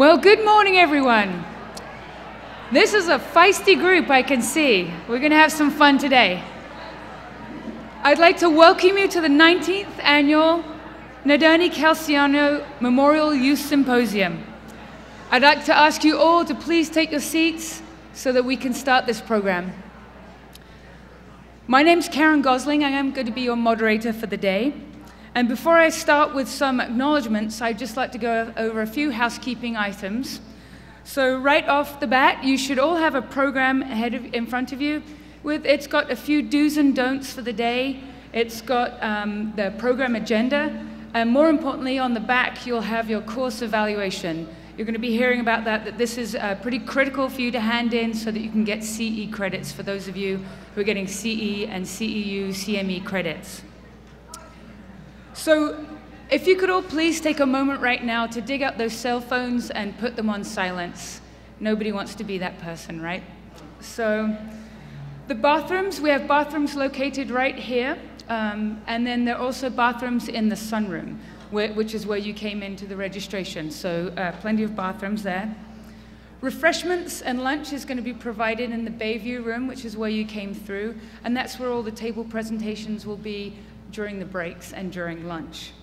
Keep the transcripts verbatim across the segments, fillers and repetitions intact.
Well, good morning, everyone. This is a feisty group, I can see. We're going to have some fun today. I'd like to welcome you to the nineteenth Annual Nadherny Calciano Memorial Youth Symposium. I'd like to ask you all to please take your seats so that we can start this program. My name's Karen Gosling. I am going to be your moderator for the day. And before I start with some acknowledgements, I'd just like to go over a few housekeeping items. So right off the bat, you should all have a program ahead of, in front of you. With, it's got a few do's and don'ts for the day. It's got um, the program agenda. And more importantly, on the back, you'll have your course evaluation. You're going to be hearing about that, that this is uh, pretty critical for you to hand in so that you can get C E credits for those of you who are getting C E and C E U, C M E credits. So if you could all please take a moment right now to dig out those cell phones and put them on silence. Nobody wants to be that person, right? So the bathrooms, we have bathrooms located right here, um, and then there are also bathrooms in the sunroom, where, which is where you came into the registration. So uh, plenty of bathrooms there. Refreshments and lunch is going to be provided in the Bayview room, which is where you came through, and that's where all the table presentations will be during the breaks and during lunch.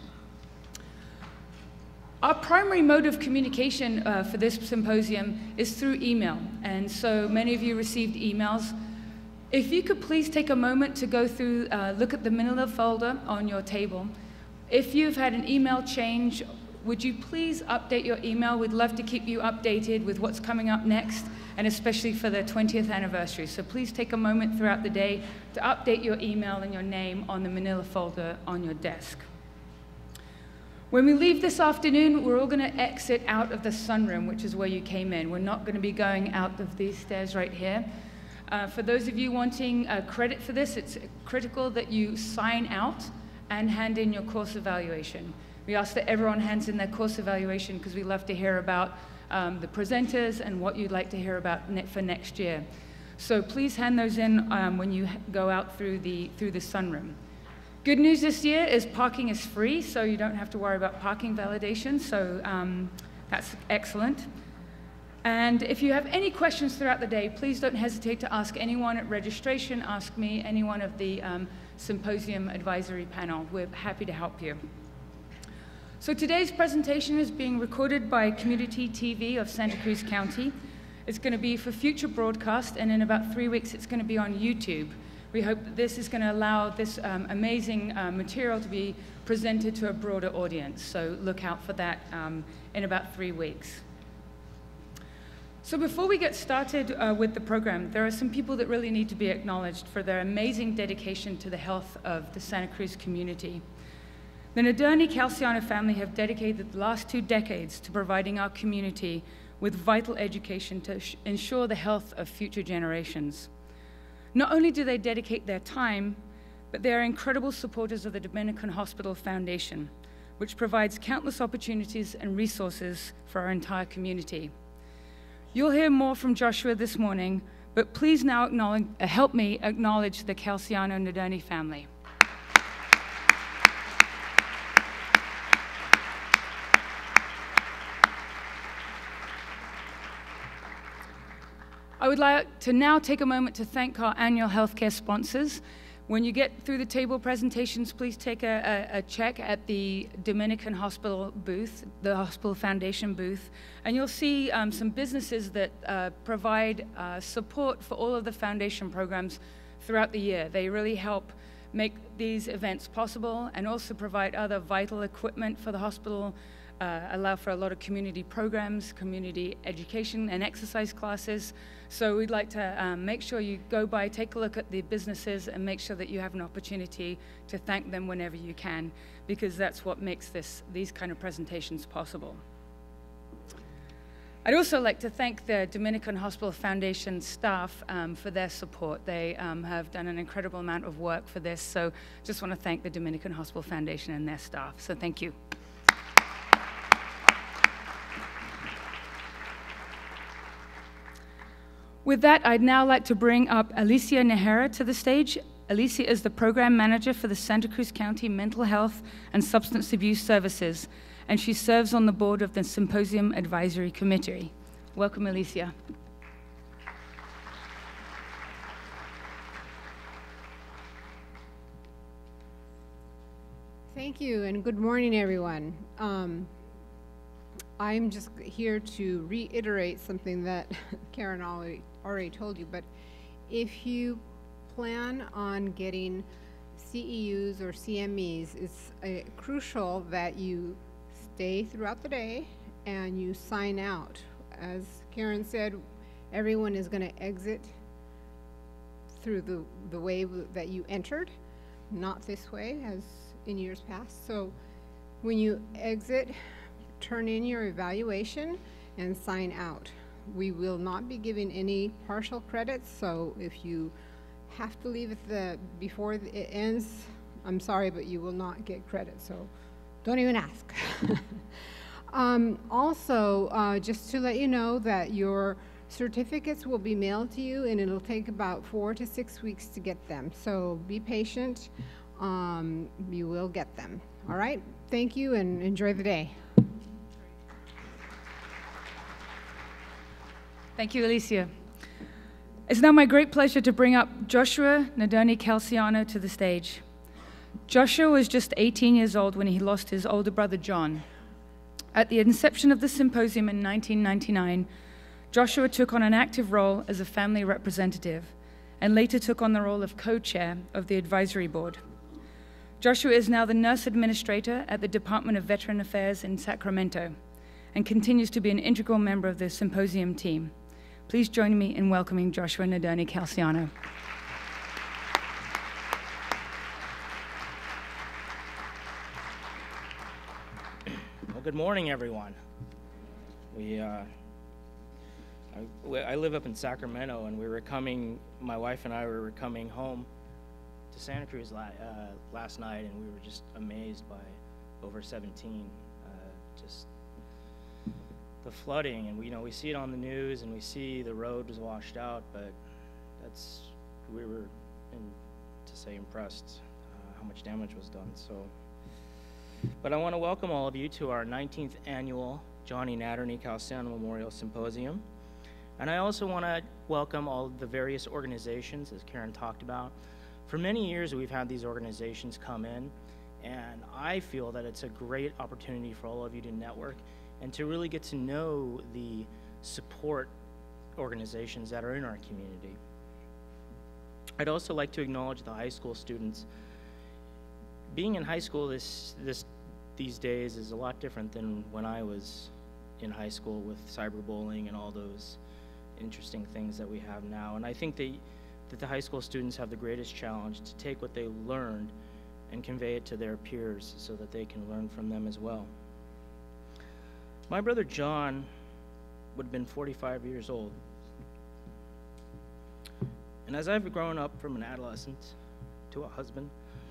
Our primary mode of communication uh, for this symposium is through email, and so many of you received emails. If you could please take a moment to go through, uh, look at the manila folder on your table. If you've had an email change, would you please update your email? We'd love to keep you updated with what's coming up next, and especially for the twentieth anniversary. So please take a moment throughout the day to update your email and your name on the manila folder on your desk. When we leave this afternoon, we're all going to exit out of the sunroom, which is where you came in. We're not going to be going out of these stairs right here. Uh, for those of you wanting uh, credit for this, it's critical that you sign out and hand in your course evaluation. We ask that everyone hands in their course evaluation because we love to hear about um, the presenters and what you'd like to hear about ne for next year. So please hand those in um, when you go out through the, through the sunroom. Good news this year is parking is free, so you don't have to worry about parking validation, so um, that's excellent. And if you have any questions throughout the day, please don't hesitate to ask anyone at registration, ask me, any one of the um, Symposium advisory panel. We're happy to help you. So today's presentation is being recorded by Community T V of Santa Cruz County. It's going to be for future broadcast, and in about three weeks it's going to be on YouTube. We hope that this is going to allow this um, amazing uh, material to be presented to a broader audience. So look out for that um, in about three weeks. So before we get started uh, with the program, there are some people that really need to be acknowledged for their amazing dedication to the health of the Santa Cruz community. The Nadherny Calciano family have dedicated the last two decades to providing our community with vital education to ensure the health of future generations. Not only do they dedicate their time, but they are incredible supporters of the Dominican Hospital Foundation, which provides countless opportunities and resources for our entire community. You'll hear more from Joshua this morning, but please now acknowledge, uh, help me acknowledge the Calciano Nadherny family. I would like to now take a moment to thank our annual healthcare sponsors. When you get through the table presentations, please take a, a, a check at the Dominican Hospital booth, the Hospital Foundation booth, and you'll see um, some businesses that uh, provide uh, support for all of the foundation programs throughout the year. They really help make these events possible and also provide other vital equipment for the hospital, uh, allow for a lot of community programs, community education and exercise classes. So we'd like to um, make sure you go by, take a look at the businesses and make sure that you have an opportunity to thank them whenever you can, because that's what makes this, these kind of presentations possible. I'd also like to thank the Dominican Hospital Foundation staff um, for their support. They um, have done an incredible amount of work for this, so just want to thank the Dominican Hospital Foundation and their staff. So thank you. With that, I'd now like to bring up Alicia Nahara to the stage. Alicia is the program manager for the Santa Cruz County Mental Health and Substance Abuse Services, and she serves on the board of the Symposium Advisory Committee. Welcome, Alicia. Thank you, and good morning, everyone. Um, I'm just here to reiterate something that Karen already, already told you, but if you plan on getting C E Us or C M Es, it's uh, crucial that you stay throughout the day and you sign out. As Karen said, everyone is going to exit through the, the way that you entered, not this way as in years past. So when you exit, turn in your evaluation and sign out. We will not be giving any partial credits, so if you have to leave at the before it ends, I'm sorry, but you will not get credit, so don't even ask. um, also, uh, just to let you know that your certificates will be mailed to you, and it'll take about four to six weeks to get them, so be patient. Um, you will get them. All right, thank you and enjoy the day. Thank you, Alicia. It's now my great pleasure to bring up Joshua Nadherny Calciano to the stage. Joshua was just eighteen years old when he lost his older brother, John. At the inception of the symposium in nineteen ninety-nine, Joshua took on an active role as a family representative and later took on the role of co-chair of the advisory board. Joshua is now the nurse administrator at the Department of Veteran Affairs in Sacramento and continues to be an integral member of the symposium team. Please join me in welcoming Joshua Nadherny Calciano. Well, good morning, everyone. We, uh, I, I live up in Sacramento, and we were coming, my wife and I were coming home to Santa Cruz la uh, last night, and we were just amazed by over seventeen. Uh, just the flooding, and we, you know, we see it on the news, and we see the road was washed out, but that's, we were, in, to say, impressed uh, how much damage was done. So, but I want to welcome all of you to our nineteenth annual Johnny Nadherny Calciano Memorial Symposium. And I also want to welcome all of the various organizations, as Karen talked about. For many years, we've had these organizations come in, and I feel that it's a great opportunity for all of you to network and to really get to know the support organizations that are in our community. I'd also like to acknowledge the high school students. Being in high school this, this, these days is a lot different than when I was in high school with cyberbullying and all those interesting things that we have now. And I think they, that the high school students have the greatest challenge to take what they learned and convey it to their peers so that they can learn from them as well. My brother John would have been forty-five years old. And as I've grown up from an adolescent to a husband,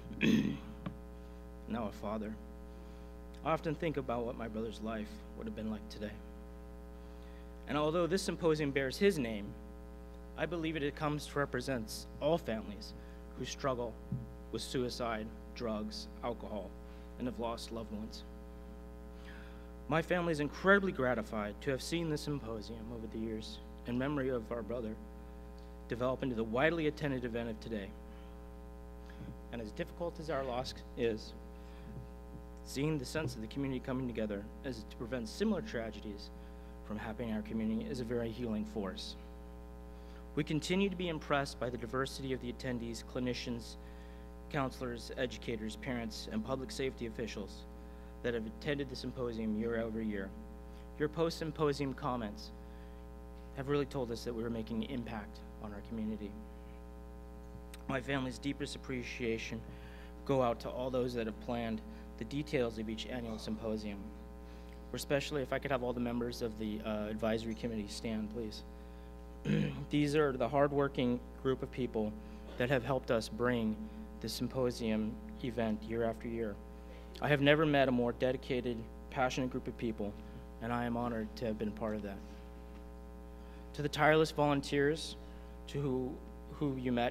now a father, I often think about what my brother's life would have been like today. And although this symposium bears his name, I believe it comes to represent all families who struggle with suicide, drugs, alcohol, and have lost loved ones. My family is incredibly gratified to have seen this symposium over the years in memory of our brother develop into the widely attended event of today. And as difficult as our loss is, seeing the sense of the community coming together as to prevent similar tragedies from happening in our community is a very healing force. We continue to be impressed by the diversity of the attendees, clinicians, counselors, educators, parents, and public safety officials that have attended the symposium year over year. Your post-symposium comments have really told us that we are making an impact on our community. My family's deepest appreciation go out to all those that have planned the details of each annual symposium. Especially if I could have all the members of the uh, advisory committee stand, please. These are the hardworking group of people that have helped us bring the symposium event year after year. I have never met a more dedicated, passionate group of people, and I am honored to have been part of that. To the tireless volunteers to who, who you met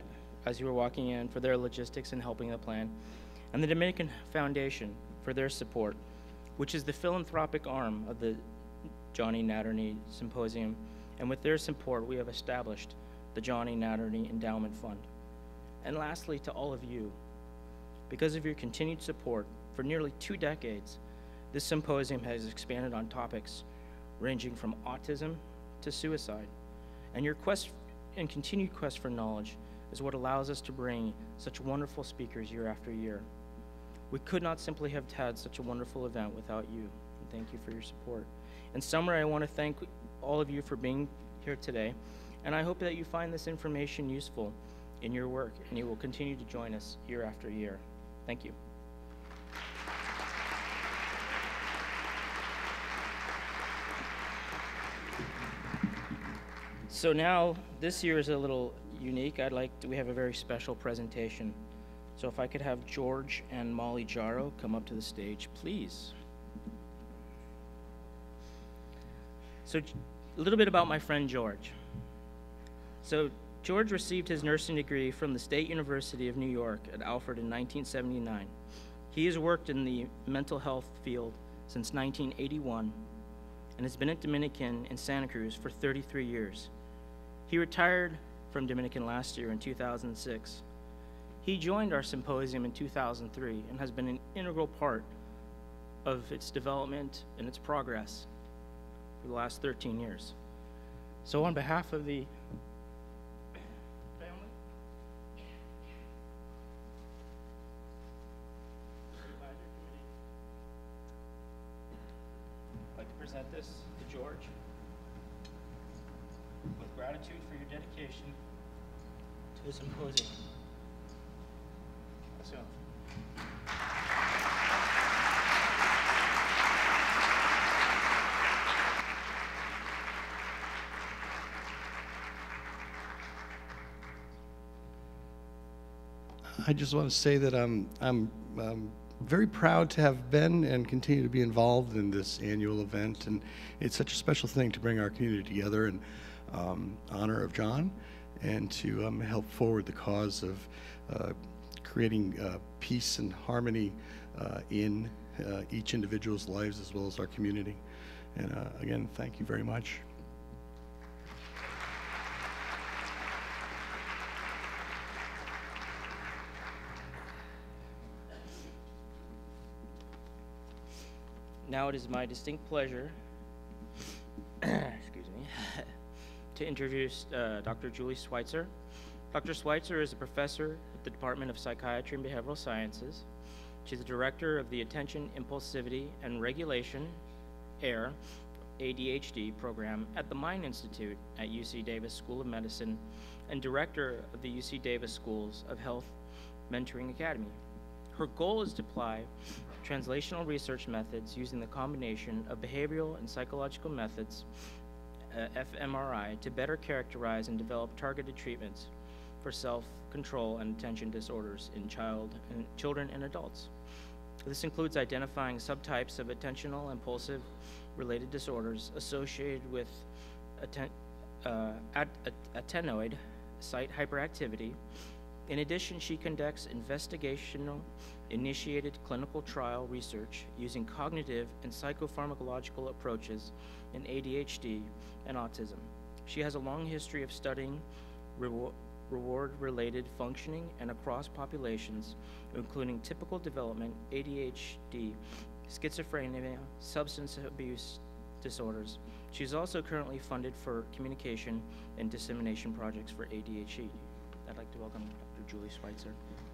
as you were walking in, for their logistics and helping the plan, and the Dominican Foundation for their support, which is the philanthropic arm of the Johnny Nadherny Symposium. And with their support, we have established the Johnny Nadherny Endowment Fund. And lastly, to all of you, because of your continued support for nearly two decades, this symposium has expanded on topics ranging from autism to suicide. And your quest and continued quest for knowledge is what allows us to bring such wonderful speakers year after year. We could not simply have had such a wonderful event without you, and thank you for your support. In summary, I want to thank all of you for being here today, and I hope that you find this information useful in your work, and you will continue to join us year after year. Thank you. So now, this year is a little unique. I'd like to, we have a very special presentation. So if I could have George and Molly Jarrow come up to the stage, please. So a little bit about my friend George. So George received his nursing degree from the State University of New York at Alfred in nineteen seventy-nine. He has worked in the mental health field since nineteen eighty-one and has been at Dominican in Santa Cruz for thirty-three years. He retired from Dominican last year in two thousand six. He joined our symposium in two thousand three and has been an integral part of its development and its progress for the last thirteen years. So on behalf of the family, advisory committee, I'd like to present this to George with gratitude for your dedication to the symposium. So. I just want to say that I'm, I'm, I'm very proud to have been and continue to be involved in this annual event, and it's such a special thing to bring our community together in um, honor of John and to um, help forward the cause of uh, creating uh, peace and harmony uh, in uh, each individual's lives as well as our community. And uh, again, thank you very much. Now it is my distinct pleasure excuse me, to introduce uh, Doctor Julie Schweitzer. Doctor Schweitzer is a professor at the Department of Psychiatry and Behavioral Sciences. She's the director of the Attention, Impulsivity and Regulation, A I R, A D H D Program at the Mind Institute at U C Davis School of Medicine and director of the U C Davis Schools of Health Mentoring Academy. Her goal is to apply translational research methods using the combination of behavioral and psychological methods, uh, fMRI, to better characterize and develop targeted treatments for self-control and attention disorders in child and children and adults. This includes identifying subtypes of attentional, impulsive related disorders associated with atten uh, at at attenoid site hyperactivity. In addition, she conducts investigational initiated clinical trial research using cognitive and psychopharmacological approaches in A D H D and autism. She has a long history of studying reward reward-related functioning and across populations, including typical development, A D H D, schizophrenia, substance abuse disorders. She's also currently funded for communication and dissemination projects for A D H D. I'd like to welcome Doctor Julie Schweitzer.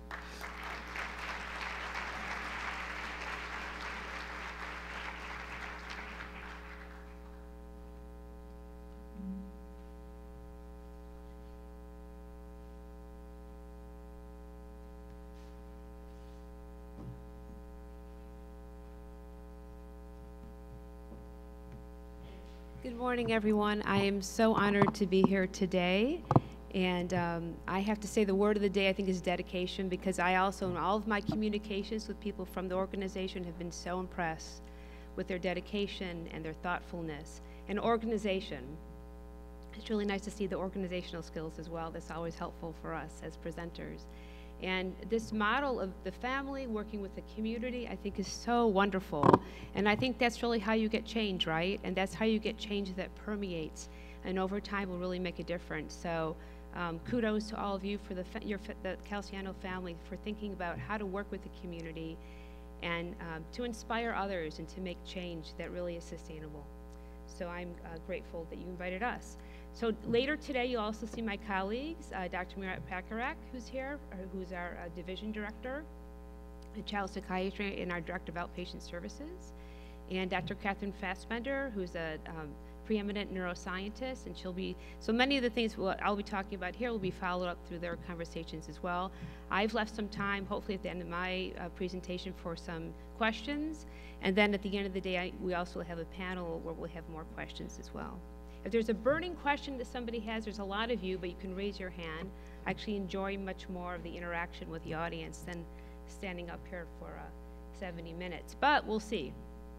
Good morning, everyone. I am so honored to be here today. And um, I have to say the word of the day, I think, is dedication, because I also, in all of my communications with people from the organization, have been so impressed with their dedication and their thoughtfulness. An organization It's really nice to see the organizational skills as well. That's always helpful for us as presenters. And this model of the family working with the community, I think, is so wonderful. And I think that's really how you get change, right? And that's how you get change that permeates, and over time will really make a difference. So um, kudos to all of you for the, fa your, the Calciano family for thinking about how to work with the community and um, to inspire others and to make change that really is sustainable. So I'm uh, grateful that you invited us. So later today, you'll also see my colleagues, uh, Doctor Mirat Pakarak, who's here, uh, who's our uh, division director in child psychiatry and our director of outpatient services, and Doctor Catherine Fassbender, who's a um, preeminent neuroscientist, and she'll be, so many of the things we'll, I'll be talking about here will be followed up through their conversations as well. I've left some time, hopefully at the end of my uh, presentation, for some questions, and then at the end of the day, I, we also have a panel where we'll have more questions as well. If there's a burning question that somebody has, there's a lot of you, but you can raise your hand. I actually enjoy much more of the interaction with the audience than standing up here for uh, seventy minutes, but we'll see.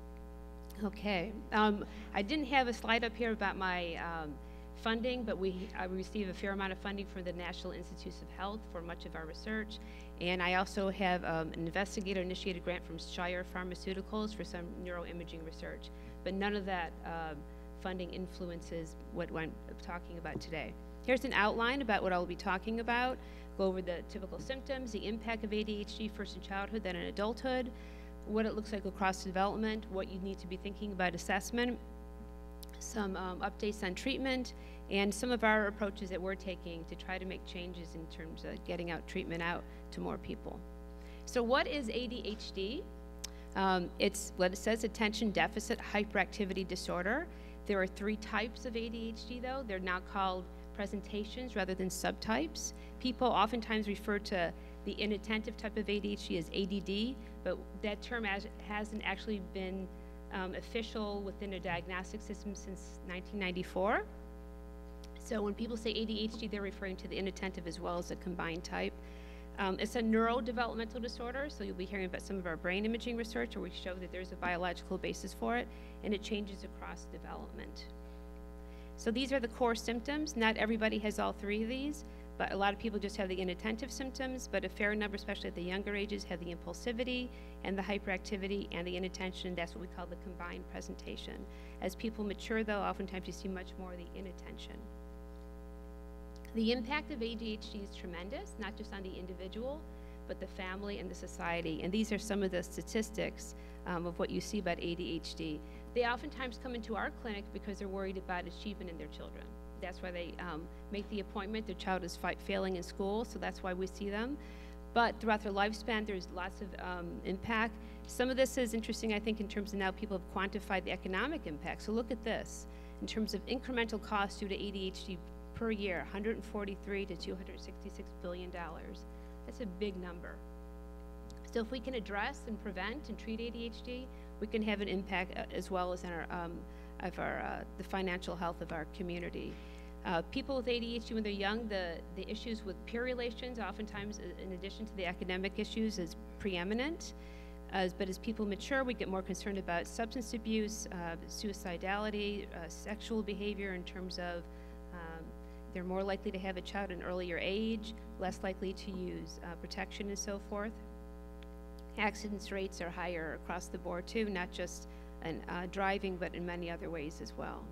Okay, um, I didn't have a slide up here about my um, funding, but we I receive a fair amount of funding from the National Institutes of Health for much of our research. And I also have um, an investigator-initiated grant from Schweitzer Pharmaceuticals for some neuroimaging research, but none of that uh, funding influences what I'm talking about today. Here's an outline about what I'll be talking about. Go over the typical symptoms, the impact of A D H D first in childhood, then in adulthood, what it looks like across development, what you need to be thinking about assessment, some um, updates on treatment, and some of our approaches that we're taking to try to make changes in terms of getting out treatment out to more people. So what is A D H D? Um, it's what it says, attention deficit hyperactivity disorder. There are three types of A D H D, though. They're now called presentations rather than subtypes. People oftentimes refer to the inattentive type of A D H D as A D D, but that term has, hasn't actually been um, official within a diagnostic system since nineteen ninety-four. So when people say A D H D, they're referring to the inattentive as well as the combined type. Um, it's a neurodevelopmental disorder, so you'll be hearing about some of our brain imaging research where we show that there's a biological basis for it, and it changes across development. So these are the core symptoms. Not everybody has all three of these, but a lot of people just have the inattentive symptoms, but a fair number, especially at the younger ages, have the impulsivity and the hyperactivity and the inattention. That's what we call the combined presentation. As people mature, though, oftentimes you see much more of the inattention. The impact of A D H D is tremendous, not just on the individual, but the family and the society. And these are some of the statistics um, of what you see about A D H D. They oftentimes come into our clinic because they're worried about achievement in their children. That's why they um, make the appointment. Their child is fi failing in school, so that's why we see them. But throughout their lifespan, there's lots of um, impact. Some of this is interesting, I think, in terms of now people have quantified the economic impact. So look at this. In terms of incremental costs due to A D H D per year, one hundred forty-three to two hundred sixty-six billion dollars. That's a big number. So if we can address and prevent and treat A D H D, we can have an impact uh, as well as in our, um, of our, uh, the financial health of our community. Uh, people with A D H D when they're young, the, the issues with peer relations, oftentimes in addition to the academic issues, is preeminent. As, but as people mature, we get more concerned about substance abuse, uh, suicidality, uh, sexual behavior in terms of um, they're more likely to have a child at an earlier age, less likely to use uh, protection and so forth. Accidents rates are higher across the board too, not just in uh, driving, but in many other ways as well.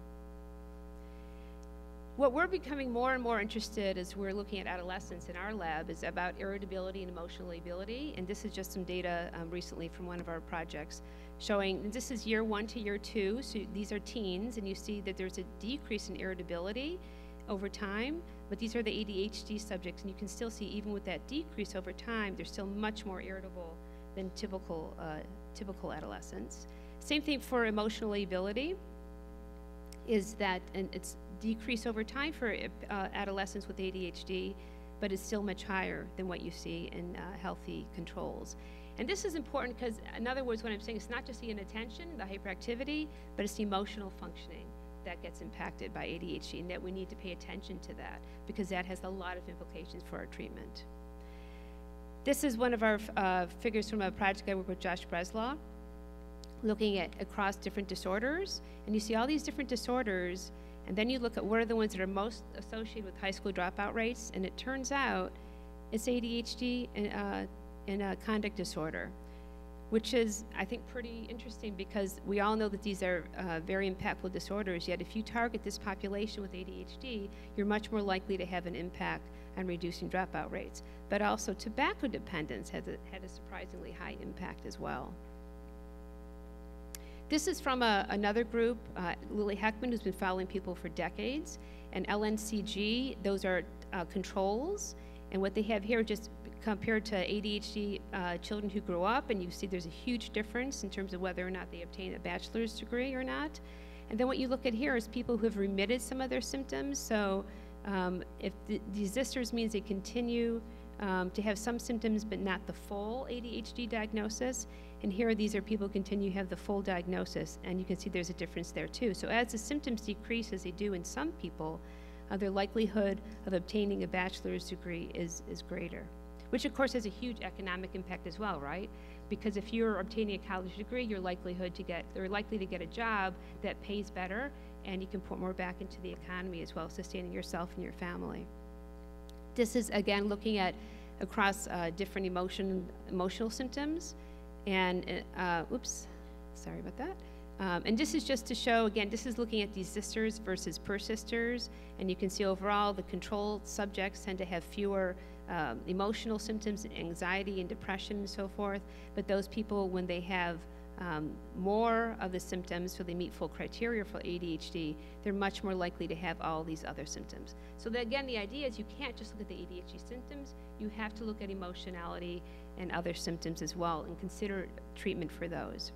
What we're becoming more and more interested as we're looking at adolescents in our lab is about irritability and emotional ability. And this is just some data um, recently from one of our projects showing, this is year one to year two, so these are teens, and you see that there's a decrease in irritability over time, but these are the A D H D subjects, and you can still see even with that decrease over time, they're still much more irritable than typical, uh, typical adolescents. Same thing for emotional ability, is that, and it's decrease over time for uh, adolescents with A D H D, but it's still much higher than what you see in uh, healthy controls. And this is important because, in other words, what I'm saying is not just the inattention, the hyperactivity, but it's the emotional functioning that gets impacted by A D H D, and that we need to pay attention to that because that has a lot of implications for our treatment. This is one of our uh, figures from a project I work with Josh Breslaw, looking at across different disorders, and you see all these different disorders, And then you look at what are the ones that are most associated with high school dropout rates, and it turns out it's A D H D and, uh, and uh, conduct disorder, which is, I think, pretty interesting because we all know that these are uh, very impactful disorders, yet if you target this population with A D H D, you're much more likely to have an impact on reducing dropout rates. But also tobacco dependence has a, had a surprisingly high impact as well. This is from a, another group, uh, Lily Heckman, who's been following people for decades, and L N C G, those are uh, controls, and what they have here just compared to A D H D uh, children who grow up, and you see there's a huge difference in terms of whether or not they obtain a bachelor's degree or not. And then what you look at here is people who have remitted some of their symptoms. So um, if the desisters means they continue um, to have some symptoms but not the full A D H D diagnosis, and here these are people who continue to have the full diagnosis, and you can see there's a difference there too. So as the symptoms decrease, as they do in some people, uh, their likelihood of obtaining a bachelor's degree is, is greater, which of course has a huge economic impact as well, right? Because if you're obtaining a college degree, you're likelihood to get, you're likely to get a job that pays better, and you can put more back into the economy as well, sustaining yourself and your family. This is again looking at across uh, different emotion, emotional symptoms, and uh, oops, sorry about that. Um, and this is just to show, again, this is looking at desisters versus persisters, and you can see overall the control subjects tend to have fewer um, emotional symptoms, anxiety and depression and so forth, but those people, when they have um, more of the symptoms, so they meet full criteria for A D H D, they're much more likely to have all these other symptoms. So that, again, the idea is you can't just look at the A D H D symptoms, you have to look at emotionality and other symptoms as well and consider treatment for those.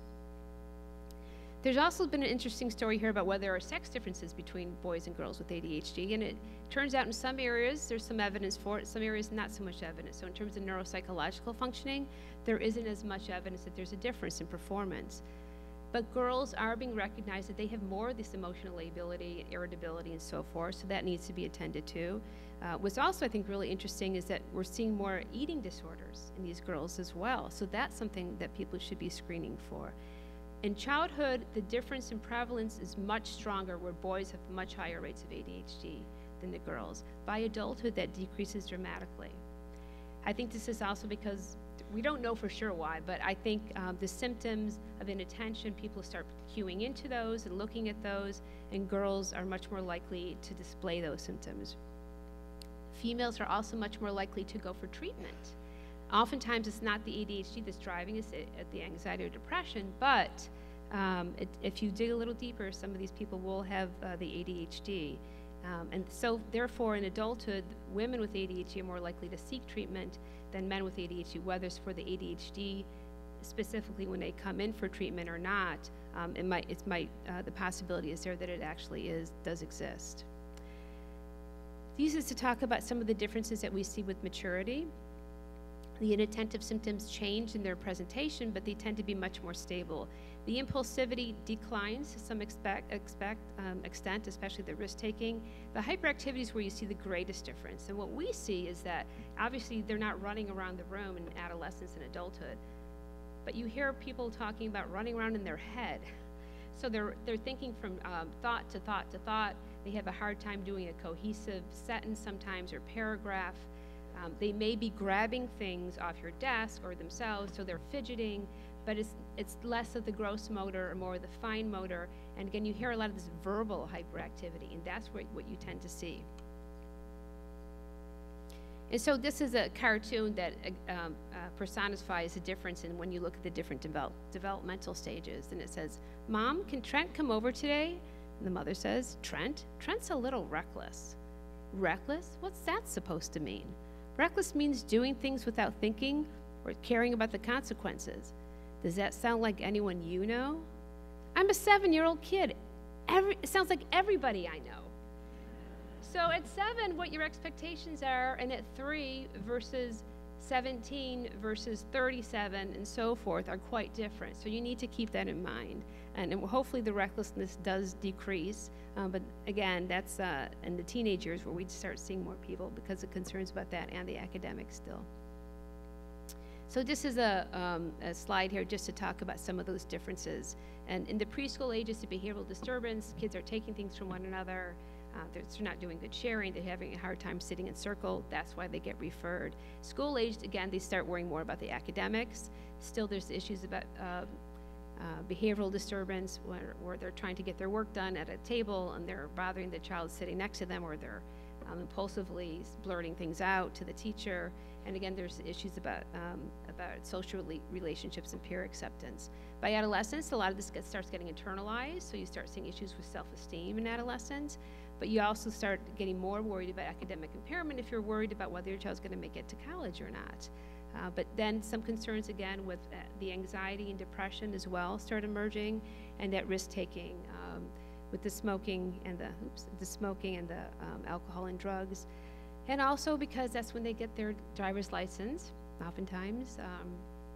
There's also been an interesting story here about whether there are sex differences between boys and girls with A D H D, and it turns out in some areas there's some evidence for it, some areas not so much evidence. So in terms of neuropsychological functioning, there isn't as much evidence that there's a difference in performance. But girls are being recognized that they have more of this emotional lability, irritability, and so forth, so that needs to be attended to. Uh, what's also, I think, really interesting is that we're seeing more eating disorders in these girls as well, so that's something that people should be screening for. In childhood, the difference in prevalence is much stronger, where boys have much higher rates of A D H D than the girls. By adulthood, that decreases dramatically. I think this is also because we don't know for sure why, but I think um, the symptoms of inattention, people start cueing into those and looking at those, and girls are much more likely to display those symptoms. Females are also much more likely to go for treatment. Oftentimes it's not the A D H D that's driving us, at the anxiety or depression, but um, it, if you dig a little deeper, some of these people will have uh, the A D H D. Um, and so therefore in adulthood, women with A D H D are more likely to seek treatment than men with A D H D, whether it's for the A D H D specifically when they come in for treatment or not. Um, it might, it might, uh, the possibility is there that it actually is, does exist. These is to talk about some of the differences that we see with maturity. The inattentive symptoms change in their presentation, but they tend to be much more stable. The impulsivity declines to some expect, expect, um, extent, especially the risk-taking. The hyperactivity is where you see the greatest difference. And what we see is that, obviously, they're not running around the room in adolescence and adulthood, but you hear people talking about running around in their head. So they're, they're thinking from um, thought to thought to thought. They have a hard time doing a cohesive sentence sometimes, or paragraph. Um, they may be grabbing things off your desk or themselves, so they're fidgeting, but it's, it's less of the gross motor or more of the fine motor. And again, you hear a lot of this verbal hyperactivity, and that's what, what you tend to see. And so this is a cartoon that um, uh, personifies the difference in when you look at the different develop, developmental stages. And it says, "Mom, can Trent come over today?" And the mother says, "Trent? Trent's a little reckless." "Reckless? What's that supposed to mean?" "Reckless means doing things without thinking or caring about the consequences." "Does that sound like anyone you know?" "I'm a seven-year-old kid. Every, it sounds like everybody I know." So at seven, what your expectations are, and at three versus seventeen versus thirty-seven and so forth are quite different. So you need to keep that in mind. And, and hopefully the recklessness does decrease. Um, but again, that's uh, in the teenage years where we start seeing more people because of concerns about that and the academics still. So this is a, um, a slide here just to talk about some of those differences. And in the preschool ages of behavioral disturbance, kids are taking things from one another. Uh, they're, they're not doing good sharing. They're having a hard time sitting in circle. That's why they get referred. School aged, again, they start worrying more about the academics. Still, there's issues about uh, uh, behavioral disturbance where, where they're trying to get their work done at a table and they're bothering the child sitting next to them, or they're um, impulsively blurting things out to the teacher. And again, there's issues about, um, about social relationships and peer acceptance. By adolescence, a lot of this gets, starts getting internalized, so you start seeing issues with self-esteem in adolescence, but you also start getting more worried about academic impairment if you're worried about whether your child's gonna make it to college or not. Uh, but then some concerns again with uh, the anxiety and depression as well start emerging, and that risk-taking um, with the smoking and the, oops, the smoking and the um, alcohol and drugs. And also because that's when they get their driver's license, oftentimes. Um,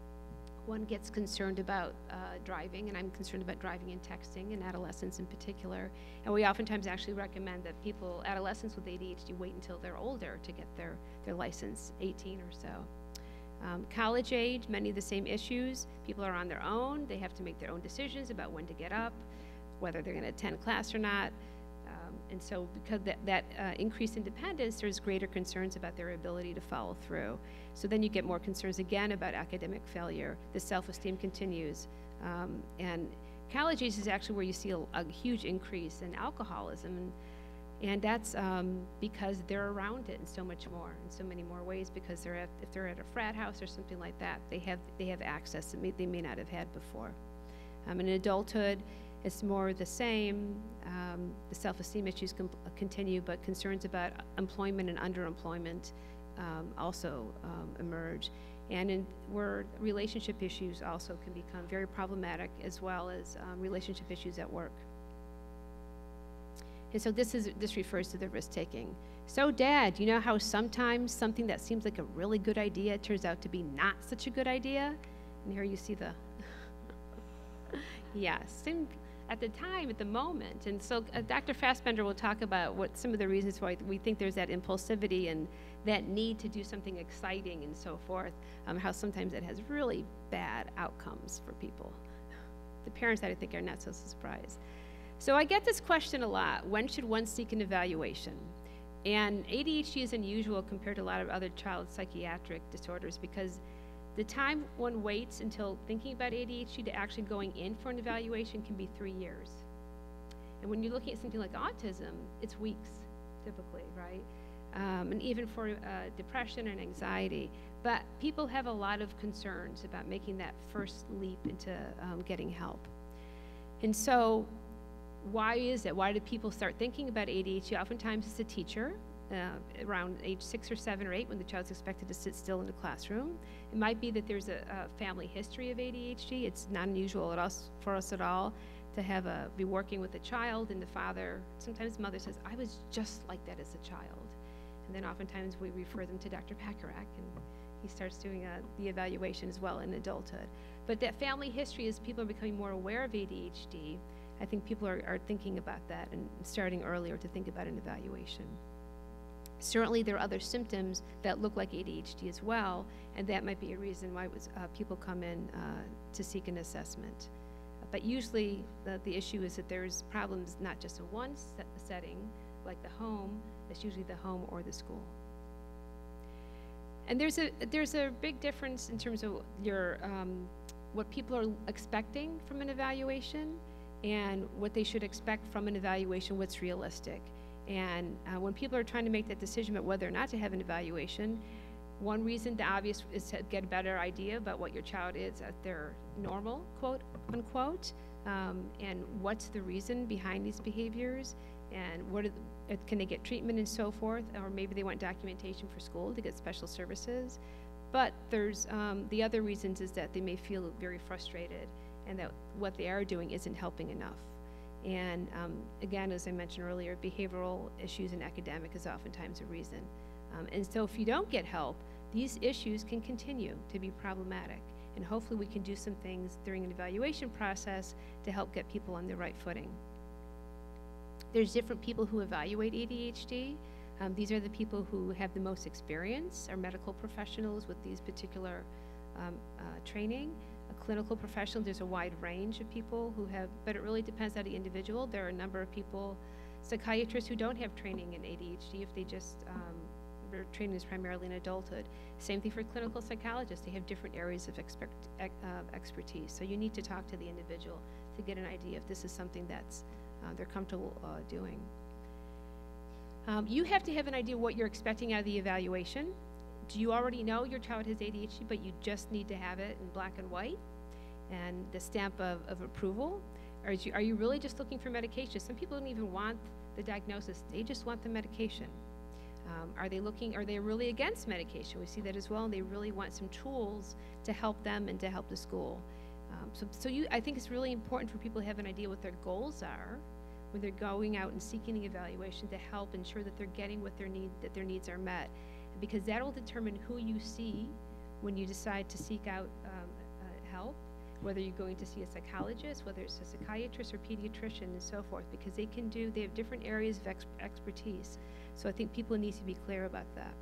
one gets concerned about uh, driving, and I'm concerned about driving and texting in adolescents in particular. And we oftentimes actually recommend that people, adolescents with A D H D, wait until they're older to get their, their license, eighteen or so. Um, college age, many of the same issues. People are on their own. They have to make their own decisions about when to get up, whether they're gonna attend class or not. Um, and so because that, that uh, increased independence, there's greater concerns about their ability to follow through. So then you get more concerns again about academic failure. The self-esteem continues. Um, and college age is actually where you see a, a huge increase in alcoholism. And, and that's um, because they're around it in so much more, in so many more ways, because they're at, if they're at a frat house or something like that, they have, they have access that may, they may not have had before. Um, in adulthood, it's more the same. Um, the self-esteem issues continue, but concerns about employment and underemployment um, also um, emerge. And in, where relationship issues also can become very problematic, as well as um, relationship issues at work. And so this is this refers to the risk-taking. So Dad, you know how sometimes something that seems like a really good idea turns out to be not such a good idea? And here you see the, yes. Yeah, at the time, at the moment. And so uh, Doctor Fassbender will talk about what some of the reasons why we think there's that impulsivity and that need to do something exciting and so forth, um, how sometimes it has really bad outcomes for people. The parents, I think, are not so surprised. So I get this question a lot: when should one seek an evaluation? And A D H D is unusual compared to a lot of other child psychiatric disorders, because the time one waits until thinking about A D H D to actually going in for an evaluation can be three years. And when you're looking at something like autism, it's weeks, typically, right? Um, and even for uh, depression and anxiety. But people have a lot of concerns about making that first leap into um, getting help. And so why is it? Why do people start thinking about A D H D? Oftentimes it's a teacher. Uh, around age six or seven or eight, when the child's expected to sit still in the classroom. It might be that there's a, a family history of A D H D. It's not unusual at us, for us at all to have a, be working with a child, and the father, sometimes the mother says, I was just like that as a child. And then oftentimes we refer them to Doctor Pacarac, and he starts doing a, the evaluation as well in adulthood. But that family history, as people are becoming more aware of A D H D, I think people are, are thinking about that and starting earlier to think about an evaluation. Certainly there are other symptoms that look like A D H D as well, and that might be a reason why it was, uh, people come in uh, to seek an assessment. But usually the, the issue is that there's problems not just in one set setting, like the home. It's usually the home or the school. And there's a, there's a big difference in terms of your, um, what people are expecting from an evaluation and what they should expect from an evaluation, what's realistic. And uh, when people are trying to make that decision about whether or not to have an evaluation, one reason, the obvious, is to get a better idea about what your child is at their normal, quote unquote, um, and what's the reason behind these behaviors, and what are the, can they get treatment and so forth, or maybe they want documentation for school to get special services. But there's um, the other reasons is that they may feel very frustrated and that what they are doing isn't helping enough. And um, again, as I mentioned earlier, behavioral issues and academic is oftentimes a reason. Um, and so if you don't get help, these issues can continue to be problematic. And hopefully we can do some things during an evaluation process to help get people on the right footing. There's different people who evaluate A D H D. Um, these are the people who have the most experience, are medical professionals with these particular um, uh, training. A clinical professional, there's a wide range of people who have, but it really depends on the individual. There are a number of people, psychiatrists who don't have training in A D H D if they just, um, their training is primarily in adulthood. Same thing for clinical psychologists. They have different areas of expect, uh, expertise. So you need to talk to the individual to get an idea if this is something that's uh, they're comfortable uh, doing. Um, you have to have an idea what you're expecting out of the evaluation. Do you already know your child has A D H D, but you just need to have it in black and white and the stamp of, of approval? Or is you, are you really just looking for medication? Some people don't even want the diagnosis. They just want the medication. Um, are they looking, are they really against medication? We see that as well, and they really want some tools to help them and to help the school. Um, so so you, I think it's really important for people to have an idea what their goals are when they're going out and seeking the evaluation to help ensure that they're getting what their need, that their needs are met. Because that will determine who you see when you decide to seek out um, uh, help, whether you're going to see a psychologist, whether it's a psychiatrist or pediatrician and so forth, because they can do, they have different areas of ex expertise. So I think people need to be clear about that.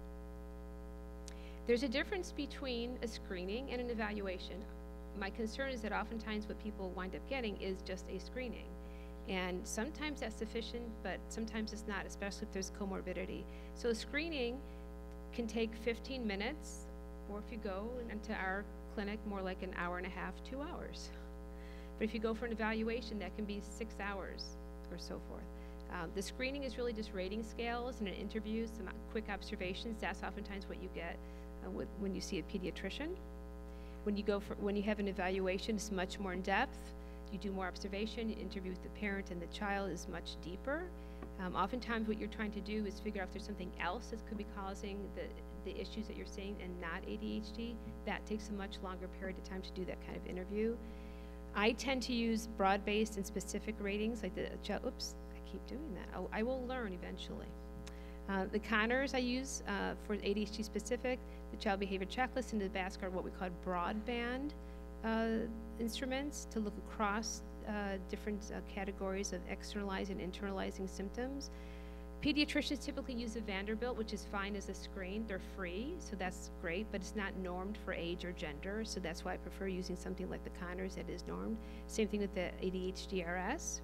There's a difference between a screening and an evaluation. My concern is that oftentimes what people wind up getting is just a screening. And sometimes that's sufficient, but sometimes it's not, especially if there's comorbidity. So a screening can take fifteen minutes, or if you go into our clinic, more like an hour and a half, two hours. But if you go for an evaluation, that can be six hours or so forth. Um, the screening is really just rating scales and an interview, some quick observations. That's oftentimes what you get uh, with, when you see a pediatrician. When you go for, when you have an evaluation, it's much more in depth. You do more observation, you interview with the parent and the child is much deeper. Um, oftentimes what you're trying to do is figure out if there's something else that could be causing the, the issues that you're seeing and not A D H D. That takes a much longer period of time to do that kind of interview. I tend to use broad-based and specific ratings, like the, oops, I keep doing that. I'll, I will learn eventually. Uh, the Connors I use uh, for A D H D specific, the child behavior checklist, and the B A S C are what we call broadband uh, instruments to look across Uh, different uh, categories of externalizing and internalizing symptoms. Pediatricians typically use a Vanderbilt, which is fine as a screen. They're free, so that's great, but it's not normed for age or gender, so that's why I prefer using something like the Connors that is normed. Same thing with the A D H D R S.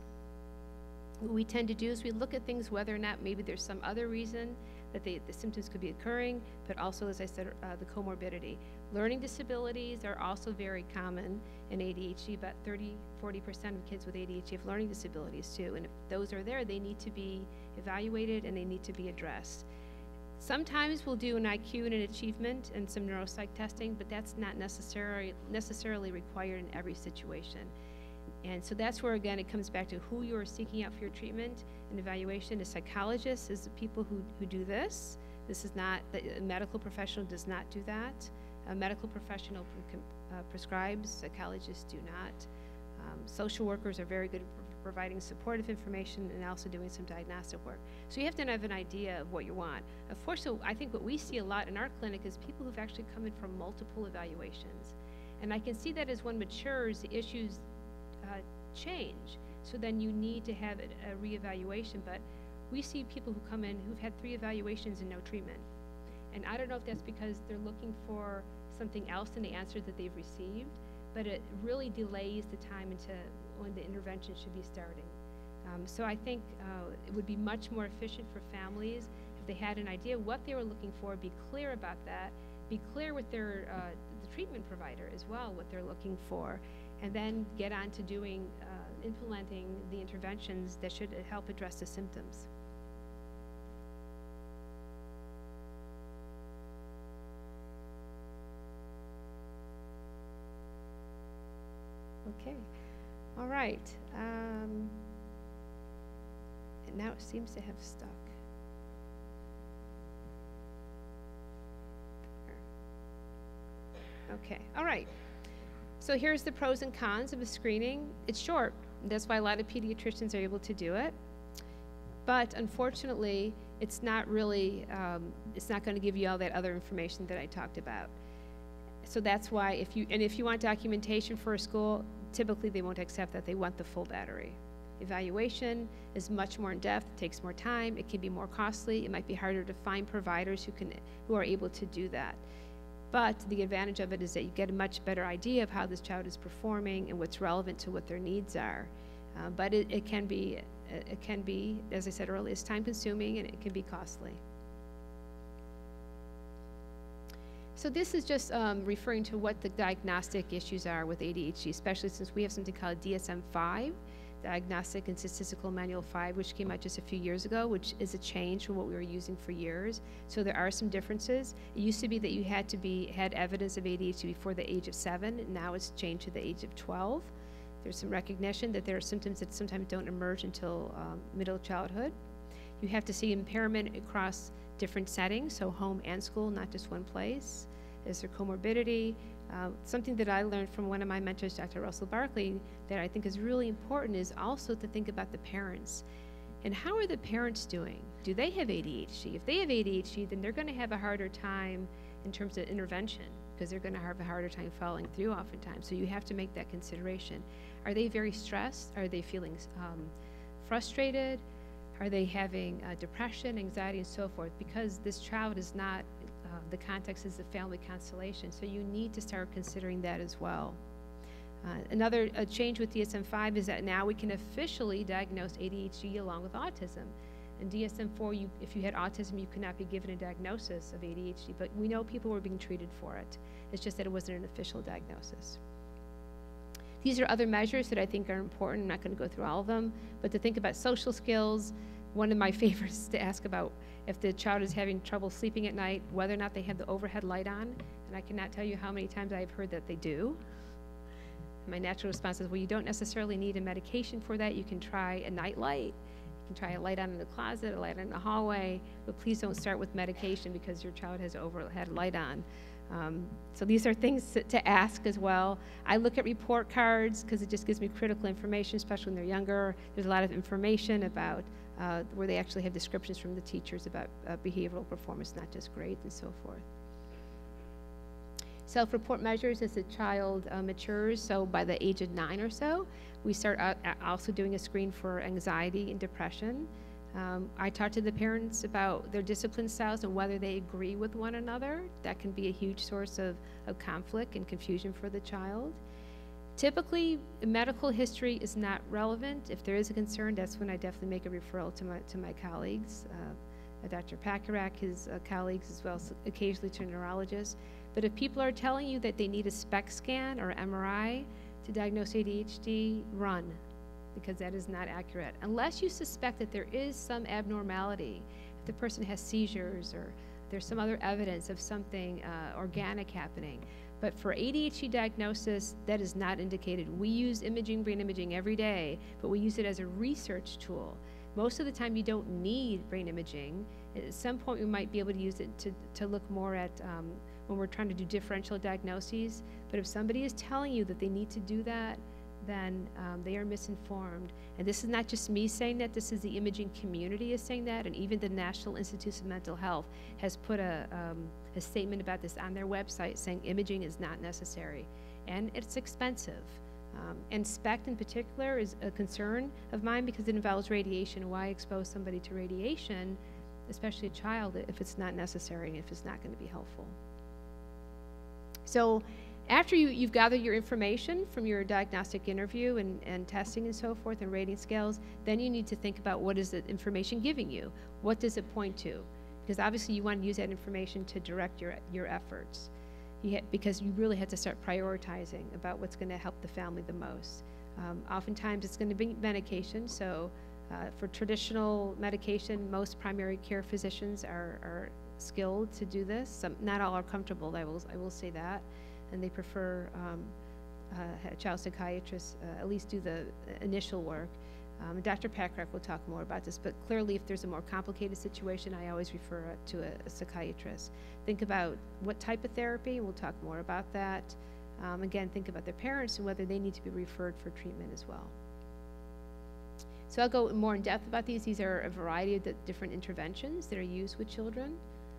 What we tend to do is we look at things whether or not maybe there's some other reason that they, the symptoms could be occurring, but also, as I said, uh, the comorbidity. Learning disabilities are also very common in A D H D. About thirty, forty percent of kids with A D H D have learning disabilities too, and if those are there, they need to be evaluated and they need to be addressed. Sometimes we'll do an I Q and an achievement and some neuropsych testing, but that's not necessarily, necessarily required in every situation. And so that's where, again, it comes back to who you are seeking out for your treatment and evaluation. A psychologist is the people who, who do this. This is not, the a medical professional does not do that. A medical professional pre uh, prescribes, psychologists do not. Um, social workers are very good at pro providing supportive information and also doing some diagnostic work. So you have to have an idea of what you want. Unfortunately, I think what we see a lot in our clinic is people who've actually come in from multiple evaluations. And I can see that as one matures, the issues uh, change. So then you need to have a, a reevaluation. But we see people who come in who've had three evaluations and no treatment. And I don't know if that's because they're looking for something else in the answer that they've received, but it really delays the time into when the intervention should be starting. Um, so I think uh, it would be much more efficient for families if they had an idea what they were looking for, be clear about that, be clear with their uh, the treatment provider as well, what they're looking for, and then get on to doing, uh, implementing the interventions that should help address the symptoms. Okay, all right. Um, and now it seems to have stuck. Okay, all right. So here's the pros and cons of a screening. It's short. That's why a lot of pediatricians are able to do it. But unfortunately, it's not really, um, it's not going to give you all that other information that I talked about. So that's why if you, and if you want documentation for a school, typically they won't accept that. They want the full battery. Evaluation is much more in depth, it takes more time, it can be more costly, it might be harder to find providers who can, who are able to do that. But the advantage of it is that you get a much better idea of how this child is performing and what's relevant to what their needs are. Uh, but it, it can be, it can be, as I said earlier, it's time consuming and it can be costly. So this is just um, referring to what the diagnostic issues are with A D H D, especially since we have something called D S M five, Diagnostic and Statistical Manual five, which came out just a few years ago, which is a change from what we were using for years. So there are some differences. It used to be that you had to be had evidence of A D H D before the age of seven, and now it's changed to the age of twelve. There's some recognition that there are symptoms that sometimes don't emerge until um, middle childhood. You have to see impairment across different settings, so home and school, not just one place. Is there comorbidity? Uh, something that I learned from one of my mentors, Doctor Russell Barkley, that I think is really important is also to think about the parents. And how are the parents doing? Do they have A D H D? If they have A D H D, then they're going to have a harder time in terms of intervention, because they're going to have a harder time following through oftentimes. So you have to make that consideration. Are they very stressed? Are they feeling um, frustrated? Are they having uh, depression, anxiety, and so forth? Because this child is not, uh, the context is the family constellation, so you need to start considering that as well. Uh, another uh, change with D S M five is that now we can officially diagnose A D H D along with autism. In D S M four, you, if you had autism, you could not be given a diagnosis of A D H D, but we know people were being treated for it. It's just that it wasn't an official diagnosis. These are other measures that I think are important. I'm not going to go through all of them, but to think about social skills. One of my favorites is to ask about if the child is having trouble sleeping at night, whether or not they have the overhead light on, and I cannot tell you how many times I've heard that they do. My natural response is, well, you don't necessarily need a medication for that. You can try a night light. You can try a light on in the closet, a light on in the hallway, but please don't start with medication because your child has overhead light on. Um, so these are things to, to ask as well. I look at report cards because it just gives me critical information, especially when they're younger. There's a lot of information about uh, where they actually have descriptions from the teachers about uh, behavioral performance, not just grades and so forth. Self-report measures as the child uh, matures, so by the age of nine or so, we start out also doing a screen for anxiety and depression. Um, I talk to the parents about their discipline styles and whether they agree with one another. That can be a huge source of, of conflict and confusion for the child. Typically, medical history is not relevant. If there is a concern, that's when I definitely make a referral to my, to my colleagues, uh, Doctor Pakarak, his uh, colleagues, as well as occasionally to neurologists. But if people are telling you that they need a SPECT scan or M R I to diagnose A D H D, run, because that is not accurate. Unless you suspect that there is some abnormality, if the person has seizures or there's some other evidence of something uh, organic happening. But for A D H D diagnosis, that is not indicated. We use imaging, brain imaging every day, but we use it as a research tool. Most of the time you don't need brain imaging. At some point we might be able to use it to, to look more at um, when we're trying to do differential diagnoses. But if somebody is telling you that they need to do that, then um, they are misinformed. And this is not just me saying that, this is the imaging community is saying that, and even the National Institute of Mental Health has put a, um, a statement about this on their website saying imaging is not necessary. And it's expensive. Um, and SPECT in particular is a concern of mine because it involves radiation. Why expose somebody to radiation, especially a child, if it's not necessary and if it's not going to be helpful? So after you, you've gathered your information from your diagnostic interview and, and testing and so forth and rating scales, then you need to think about what is the information giving you? What does it point to? Because obviously you want to use that information to direct your, your efforts. You ha- because you really have to start prioritizing about what's going to help the family the most. Um, oftentimes it's going to be medication, so uh, for traditional medication, most primary care physicians are, are skilled to do this. Some, not all are comfortable, I will, I will say that. And they prefer um, uh, a child psychiatrist uh, at least do the initial work. Um, Doctor Pakarak will talk more about this, but clearly if there's a more complicated situation, I always refer uh, to a, a psychiatrist. Think about what type of therapy, we'll talk more about that. Um, again, think about their parents and whether they need to be referred for treatment as well. So I'll go more in depth about these. These are a variety of the different interventions that are used with children.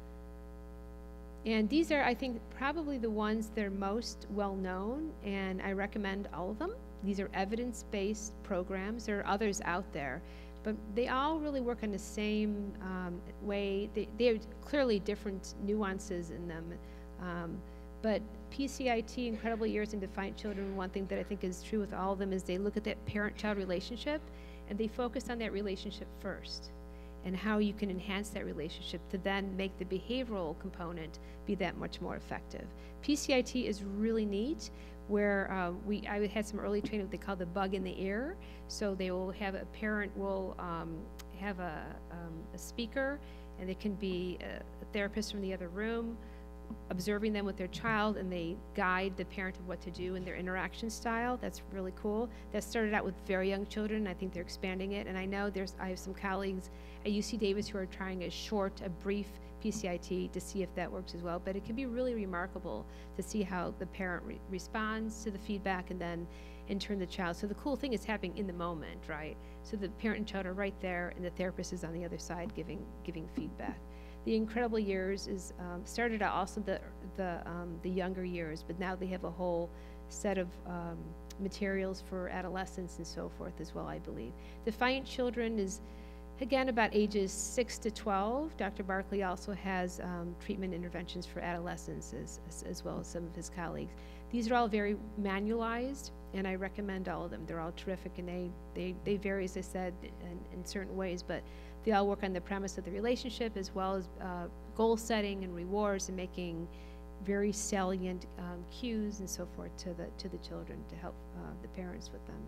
And these are, I think, probably the ones that are most well-known, and I recommend all of them. These are evidence-based programs. There are others out there, but they all really work in the same um, way. They, they have clearly different nuances in them, um, But P C I T, incredible years in defiant children, one thing that I think is true with all of them is they look at that parent-child relationship and they focus on that relationship first and how you can enhance that relationship to then make the behavioral component be that much more effective. P C I T is really neat, where uh, we I had some early training what they call the bug in the ear. So they will have a parent will um, have a, um, a speaker, and it can be a, a therapist from the other room observing them with their child, and they guide the parent of what to do in their interaction style. That's really cool. That started out with very young children. I think they're expanding it, and I know there's I have some colleagues at U C Davis who are trying a short, a brief P C I T to see if that works as well. But it can be really remarkable to see how the parent re responds to the feedback, and then in turn the child. So the cool thing is happening in the moment, right? So the parent and child are right there, and the therapist is on the other side giving giving feedback. The incredible years is um, started out also the the um, the younger years, but now they have a whole set of um, materials for adolescents and so forth as well, I believe. Defiant children is again about ages six to twelve. Doctor Barkley also has um, treatment interventions for adolescents as, as, as well as some of his colleagues. These are all very manualized, and I recommend all of them. They're all terrific, and they, they, they vary, as I said, in, in certain ways, but they all work on the premise of the relationship as well as uh, goal setting and rewards and making very salient um, cues and so forth to the, to the children to help uh, the parents with them.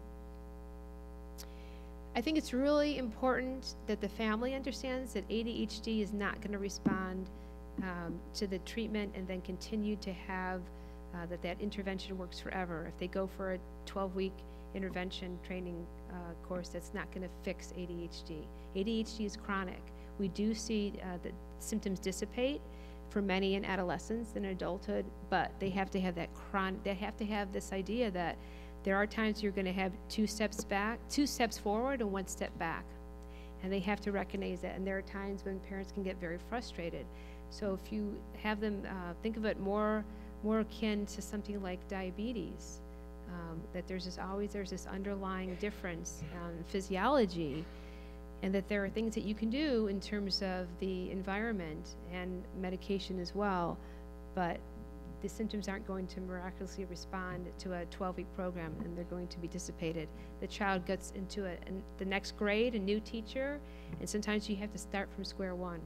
I think it's really important that the family understands that A D H D is not going to respond um, to the treatment and then continue to have uh, that that intervention works forever. If they go for a twelve week intervention training uh, course, that's not going to fix A D H D. A D H D is chronic. We do see uh, the symptoms dissipate for many in adolescence and adulthood, but they have to have that chronic, they have to have this idea that there are times you're going to have two steps back, two steps forward and one step back. And they have to recognize that. And there are times when parents can get very frustrated. So if you have them uh, think of it more, more akin to something like diabetes, um, that there's this always there's this underlying difference in physiology, and that there are things that you can do in terms of the environment and medication as well, but the symptoms aren't going to miraculously respond to a twelve week program, and they're going to be dissipated. The child gets into a, a, the next grade, a new teacher, and sometimes you have to start from square one.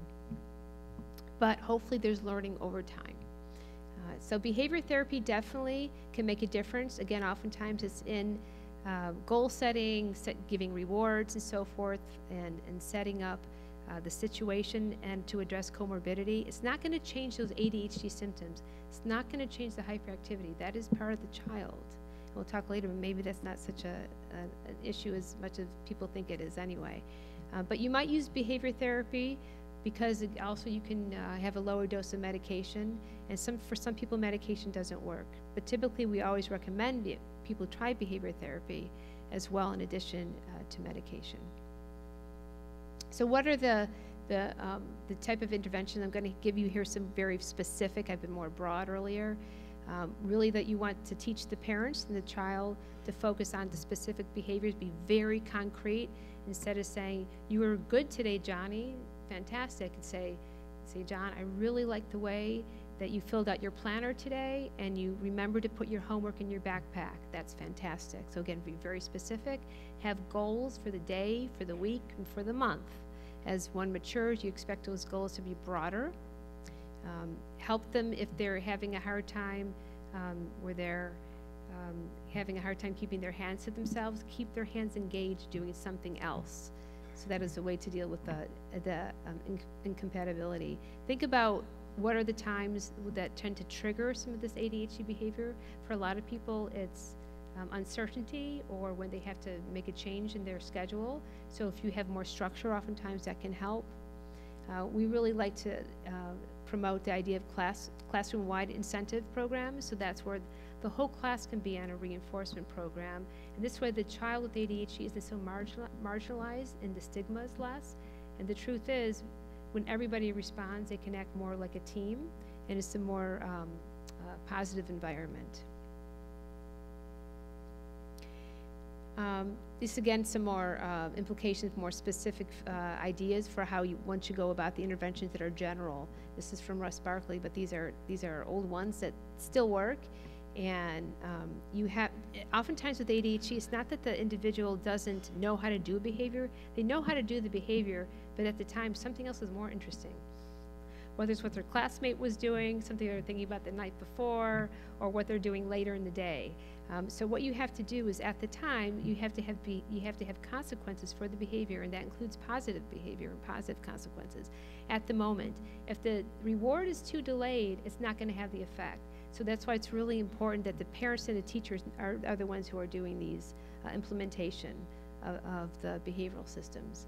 But hopefully there's learning over time. Uh, so behavior therapy definitely can make a difference. Again, oftentimes it's in uh, goal setting, set, giving rewards and so forth, and, and setting up Uh, the situation and to address comorbidity. It's not going to change those A D H D symptoms. It's not going to change the hyperactivity. That is part of the child. And we'll talk later, but maybe that's not such a, a, an issue as much as people think it is anyway. Uh, but you might use behavior therapy because it also you can uh, have a lower dose of medication, and some for some people medication doesn't work. But typically we always recommend it. People try behavior therapy as well in addition uh, to medication. So what are the, the, um, the type of intervention? I'm going to give you here some very specific. I've been more broad earlier. Um, really that you want to teach the parents and the child to focus on the specific behaviors, be very concrete. Instead of saying, you were good today, Johnny, fantastic, and say, say, John, I really like the way that you filled out your planner today and you remember to put your homework in your backpack. That's fantastic. So again, be very specific. Have goals for the day, for the week, and for the month. As one matures, you expect those goals to be broader. Um, help them if they're having a hard time, um, where they're um, having a hard time keeping their hands to themselves, keep their hands engaged doing something else. So that is a way to deal with the, the um, inc incompatibility. Think about what are the times that tend to trigger some of this A D H D behavior. For a lot of people, it's um, uncertainty or when they have to make a change in their schedule. So if you have more structure, oftentimes that can help. Uh, we really like to uh, promote the idea of class, classroom-wide incentive programs. So that's where the whole class can be on a reinforcement program. And this way the child with A D H D isn't so marginal, marginalized and the stigma is less. And the truth is, when everybody responds, they can act more like a team, and it's a more um, uh, positive environment. Um, this again, some more uh, implications, more specific uh, ideas for how you once you go about the interventions that are general. This is from Russ Barkley, but these are these are old ones that still work. And um, you have, oftentimes with A D H D, it's not that the individual doesn't know how to do a behavior. They know how to do the behavior, but at the time, something else is more interesting. Whether it's what their classmate was doing, something they were thinking about the night before, or what they're doing later in the day. Um, so what you have to do is, at the time, you have to have be, you have to have consequences for the behavior, and that includes positive behavior and positive consequences at the moment. If the reward is too delayed, it's not going to have the effect. So that's why it's really important that the parents and the teachers are, are the ones who are doing these uh, implementation of, of the behavioral systems.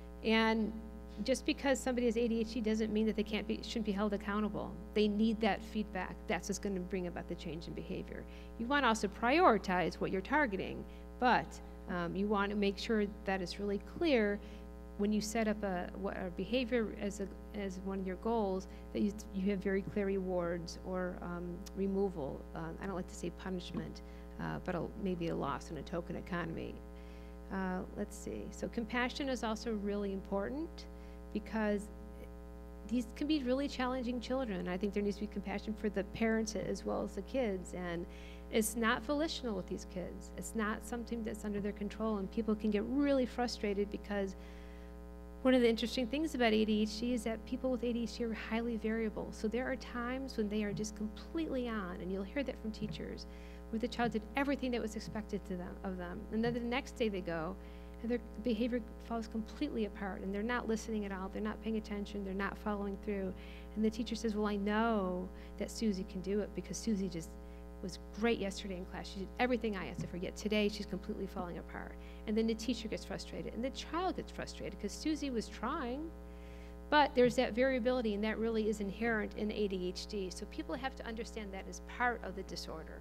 And just because somebody has A D H D doesn't mean that they can't be, shouldn't be held accountable. They need that feedback. That's what's going to bring about the change in behavior. You want to also prioritize what you're targeting, but um, you want to make sure that it's really clear when you set up a, a behavior as, a, as one of your goals, that you, you have very clear rewards or um, removal. Uh, I don't like to say punishment, uh, but a, maybe a loss in a token economy. Uh, let's see. So compassion is also really important, because these can be really challenging children. I think there needs to be compassion for the parents as well as the kids. And it's not volitional with these kids. It's not something that's under their control, and people can get really frustrated because one of the interesting things about A D H D is that people with A D H D are highly variable. So there are times when they are just completely on, and you'll hear that from teachers, where the child did everything that was expected to them, of them. And then the next day they go, and their behavior falls completely apart, and they're not listening at all, they're not paying attention, they're not following through. And the teacher says, well, I know that Susie can do it because Susie just was great yesterday in class. She did everything I asked her for, yet today she's completely falling apart. And then the teacher gets frustrated, and the child gets frustrated because Susie was trying, but there's that variability, and that really is inherent in A D H D. So people have to understand that as part of the disorder.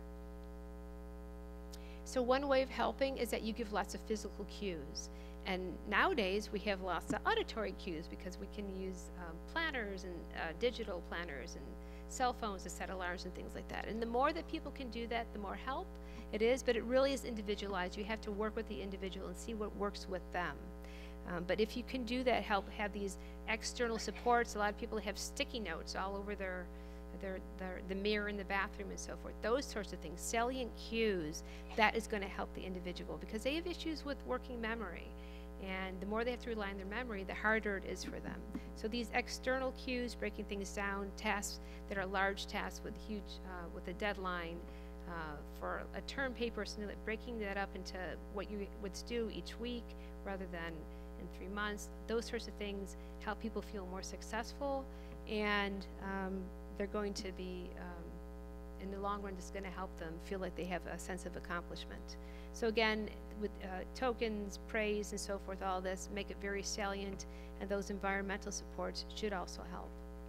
So one way of helping is that you give lots of physical cues. And nowadays we have lots of auditory cues because we can use um, planners and uh, digital planners and cell phones to set alarms and things like that. And the more that people can do that, the more help it is, but it really is individualized. You have to work with the individual and see what works with them. Um, but if you can do that, help have these external supports. A lot of people have sticky notes all over their Their, their, the mirror in the bathroom and so forth, those sorts of things, salient cues, that is going to help the individual because they have issues with working memory. And the more they have to rely on their memory, the harder it is for them. So these external cues, breaking things down, tasks that are large tasks with huge, uh, with a deadline uh, for a term paper, so that breaking that up into what you would do each week rather than in three months, those sorts of things help people feel more successful, and um, they're going to be, um, in the long run, it's going to help them feel like they have a sense of accomplishment. So again, with uh, tokens, praise, and so forth, all this, make it very salient, and those environmental supports should also help.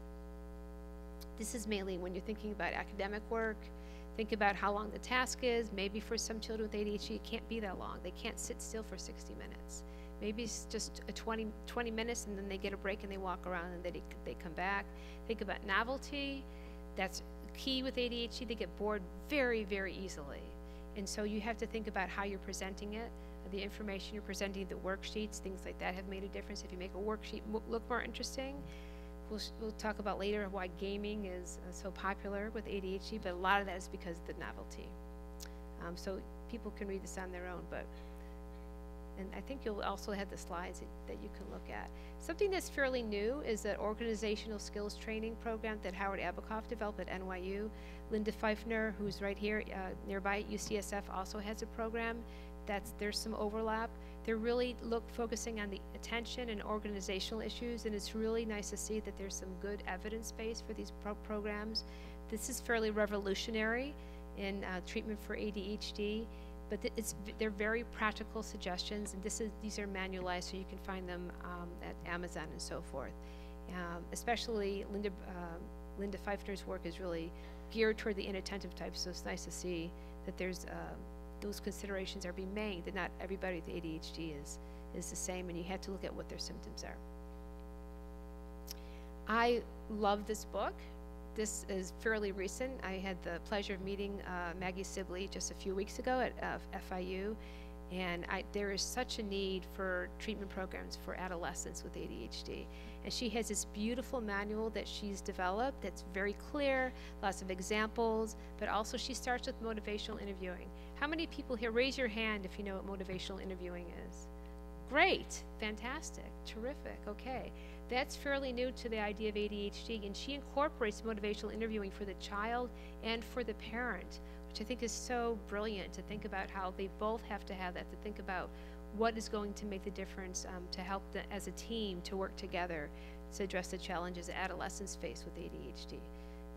This is mainly when you're thinking about academic work. Think about how long the task is. Maybe for some children with A D H D, it can't be that long. They can't sit still for sixty minutes. Maybe it's just a twenty, twenty minutes, and then they get a break and they walk around and they, they come back. Think about novelty. That's key with A D H D. They get bored very, very easily. And so you have to think about how you're presenting it, the information you're presenting, the worksheets, things like that have made a difference. If you make a worksheet look more interesting, we'll, we'll talk about later why gaming is uh, so popular with A D H D, but a lot of that is because of the novelty. Um, so people can read this on their own, but and I think you'll also have the slides that, that you can look at. Something that's fairly new is an organizational skills training program that Howard Abakoff developed at N Y U. Linda Pfeifner, who's right here uh, nearby at U C S F, also has a program. That's, there's some overlap. They're really look focusing on the attention and organizational issues, and it's really nice to see that there's some good evidence base for these pro programs. This is fairly revolutionary in uh, treatment for A D H D. But th it's, they're very practical suggestions, and this is, these are manualized, so you can find them um, at Amazon and so forth. Um, especially Linda, uh, Linda Pfeifner's work is really geared toward the inattentive types, so it's nice to see that there's, uh, those considerations are being made, that not everybody with A D H D is, is the same, and you have to look at what their symptoms are. I love this book. This is fairly recent. I had the pleasure of meeting uh, Maggie Sibley just a few weeks ago at uh, F I U, And I, there is such a need for treatment programs for adolescents with A D H D. And she has this beautiful manual that she's developed that's very clear, lots of examples, but also she starts with motivational interviewing. How many people here, raise your hand if you know what motivational interviewing is? Great, fantastic, terrific, okay. That's fairly new to the idea of A D H D, and she incorporates motivational interviewing for the child and for the parent, which I think is so brilliant to think about how they both have to have that, to think about what is going to make the difference um, to help the, as a team to work together to address the challenges that adolescents face with A D H D.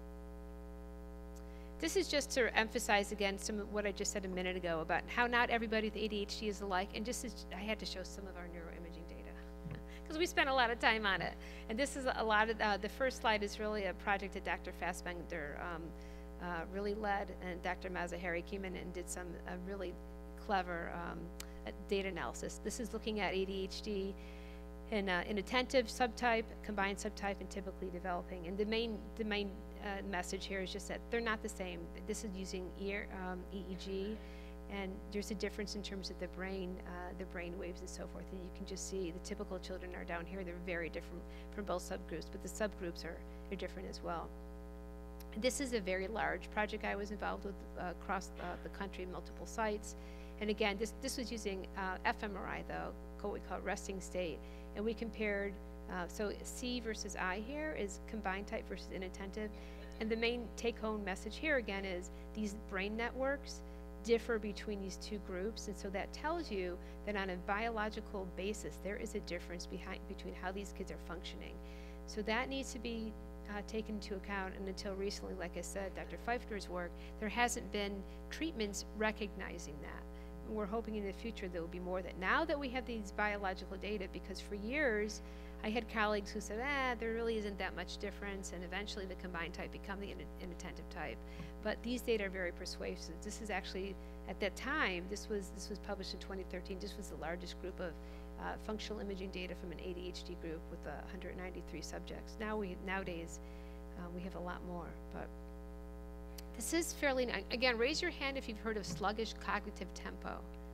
This is just to emphasize again some of what I just said a minute ago about how not everybody with A D H D is alike, and just as I had to show some of our neuroimaging data because we spent a lot of time on it. And this is a lot of, uh, the first slide is really a project that Doctor Fassbender um, uh, really led, and Doctor Mazahari came in and did some uh, really clever um, uh, data analysis. This is looking at A D H D in uh, inattentive subtype, combined subtype, and typically developing. And the main, the main uh, message here is just that they're not the same. This is using ear, um, E E G, and there's a difference in terms of the brain, uh, the brain waves and so forth. And you can just see the typical children are down here. They're very different from both subgroups, but the subgroups are, are different as well. This is a very large project I was involved with uh, across uh, the country, multiple sites. And again, this, this was using uh, fMRI though, what we call resting state. And we compared, uh, so C versus I here is combined type versus inattentive. And the main take home message here again is these brain networks differ between these two groups. And so that tells you that on a biological basis, there is a difference behind, between how these kids are functioning. So that needs to be Uh, taken into account, and until recently, like I said, Doctor Pfeiffer's work, there hasn't been treatments recognizing that. And we're hoping in the future there will be more of that. Now that we have these biological data, because for years I had colleagues who said, ah, there really isn't that much difference, and eventually the combined type become the in inattentive type. But these data are very persuasive. This is actually, at that time, this was, this was published in twenty thirteen, this was the largest group of Uh, functional imaging data from an A D H D group with uh, one hundred ninety-three subjects. Now we nowadays uh, we have a lot more, but this is fairly, again, raise your hand if you've heard of sluggish cognitive tempo.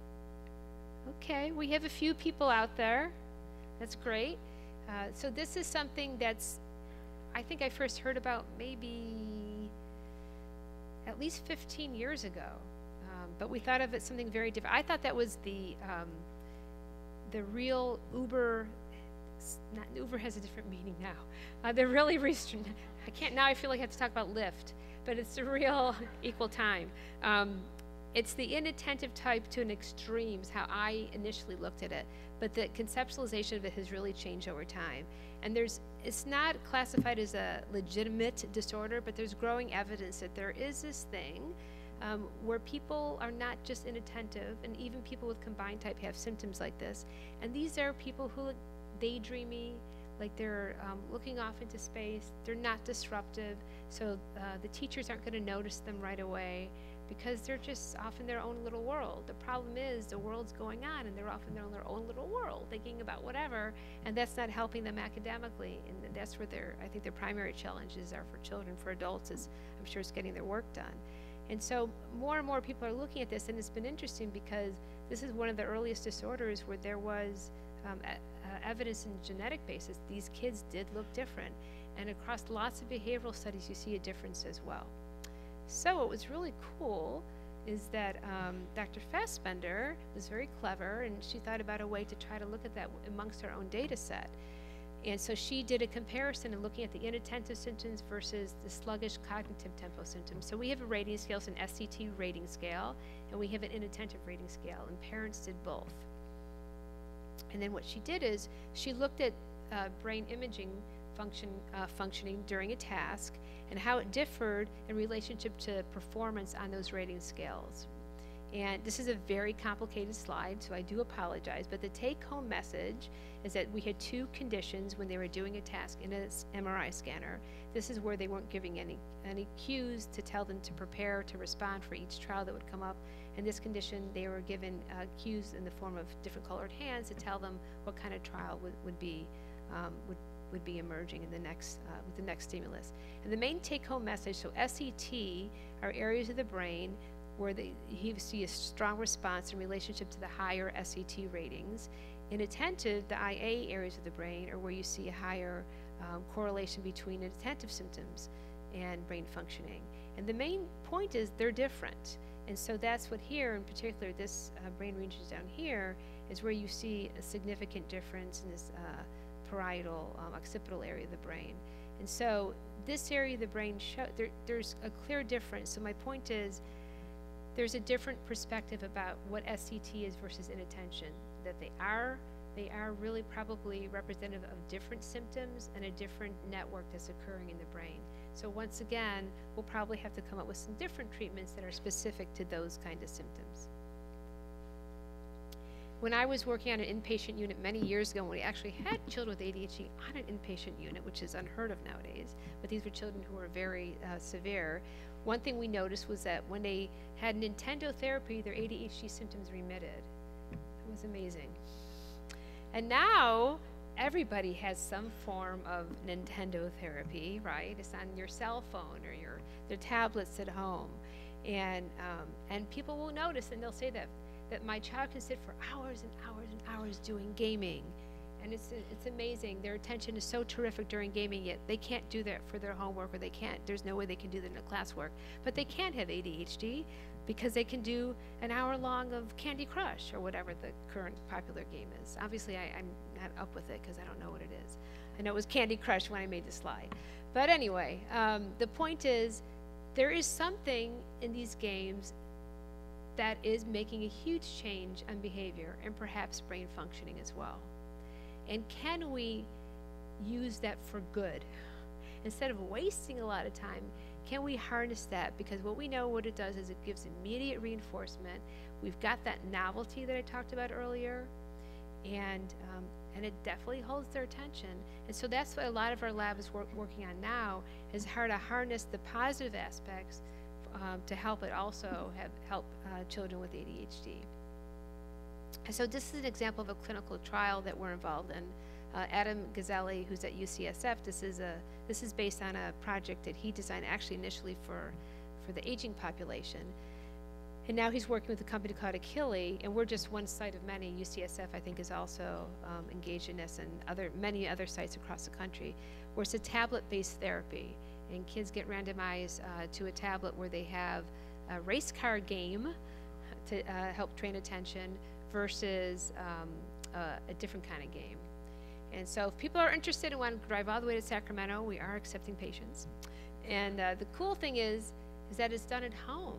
Okay, we have a few people out there. That's great. Uh, so this is something that's, I think I first heard about maybe at least fifteen years ago, um, but we thought of it something very different. I thought that was the um, the real Uber, not, Uber has a different meaning now. Uh, they're really restrict. I can't, now I feel like I have to talk about Lyft, but it's the real equal time. Um, it's the inattentive type to an extreme is how I initially looked at it, but the conceptualization of it has really changed over time. And there's, it's not classified as a legitimate disorder, but there's growing evidence that there is this thing Um, where people are not just inattentive, and even people with combined type have symptoms like this. And these are people who look daydreamy, like they're um, looking off into space. They're not disruptive, so uh, the teachers aren't going to notice them right away because they're just off in their own little world. The problem is the world's going on, and they're off in their own, their own little world, thinking about whatever, and that's not helping them academically. And that's where their, I think their primary challenges are for children. For adults, is I'm sure it's getting their work done. And so more and more people are looking at this, and it's been interesting because this is one of the earliest disorders where there was um, a, uh, evidence in genetic basis. These kids did look different, and across lots of behavioral studies you see a difference as well. So what was really cool is that um, Doctor Fassbender was very clever, and she thought about a way to try to look at that amongst our own data set. And so she did a comparison and looking at the inattentive symptoms versus the sluggish cognitive tempo symptoms. So we have a rating scale, it's an S C T rating scale, and we have an inattentive rating scale, and parents did both. And then what she did is she looked at uh, brain imaging function, uh, functioning during a task and how it differed in relationship to performance on those rating scales. And this is a very complicated slide, so I do apologize, but the take-home message is that we had two conditions when they were doing a task in an M R I scanner. This is where they weren't giving any, any cues to tell them to prepare to respond for each trial that would come up. In this condition, they were given uh, cues in the form of different colored hands to tell them what kind of trial would, would, be, um, would, would be emerging in the next, uh, with the next stimulus. And the main take-home message, so S E T are areas of the brain where they, he see a strong response in relationship to the higher S A T ratings. Inattentive, the I A areas of the brain are where you see a higher um, correlation between inattentive symptoms and brain functioning. And the main point is they're different. And so that's what here, in particular, this uh, brain regions down here, is where you see a significant difference in this uh, parietal, um, occipital area of the brain. And so this area of the brain, show, there, there's a clear difference. So my point is, there's a different perspective about what S C T is versus inattention, that they are, they are really probably representative of different symptoms and a different network that's occurring in the brain. So once again, we'll probably have to come up with some different treatments that are specific to those kind of symptoms. When I was working on an inpatient unit many years ago, when we actually had children with A D H D on an inpatient unit, which is unheard of nowadays, but these were children who were very uh, severe, one thing we noticed was that when they had Nintendo therapy, their A D H D symptoms remitted. It was amazing. And now, everybody has some form of Nintendo therapy, right? It's on your cell phone or your their tablets at home. And, um, and people will notice, and they'll say that, that my child can sit for hours and hours and hours doing gaming. And it's, it's amazing. Their attention is so terrific during gaming, yet they can't do that for their homework, or they can't, there's no way they can do that in their classwork. But they can have A D H D because they can do an hour long of Candy Crush or whatever the current popular game is. Obviously, I, I'm not up with it because I don't know what it is. I know it was Candy Crush when I made the slide. But anyway, um, the point is, there is something in these games that is making a huge change on behavior and perhaps brain functioning as well. And can we use that for good? Instead of wasting a lot of time, can we harness that? Because what we know what it does is it gives immediate reinforcement. We've got that novelty that I talked about earlier, and, um, and it definitely holds their attention. And so that's what a lot of our lab is work, working on now, is how to harness the positive aspects um, to help it also have, help uh, children with A D H D. And so this is an example of a clinical trial that we're involved in. Uh, Adam Gazzelli, who's at U C S F, this is a this is based on a project that he designed actually initially for for the aging population, and now he's working with a company called Achille, and we're just one site of many. U C S F, I think, is also um, engaged in this, and other many other sites across the country, where it's a tablet-based therapy, and kids get randomized uh, to a tablet where they have a race car game to uh, help train attention versus um, uh, a different kind of game. And so if people are interested and want to drive all the way to Sacramento, we are accepting patients. And uh, the cool thing is, is that it's done at home.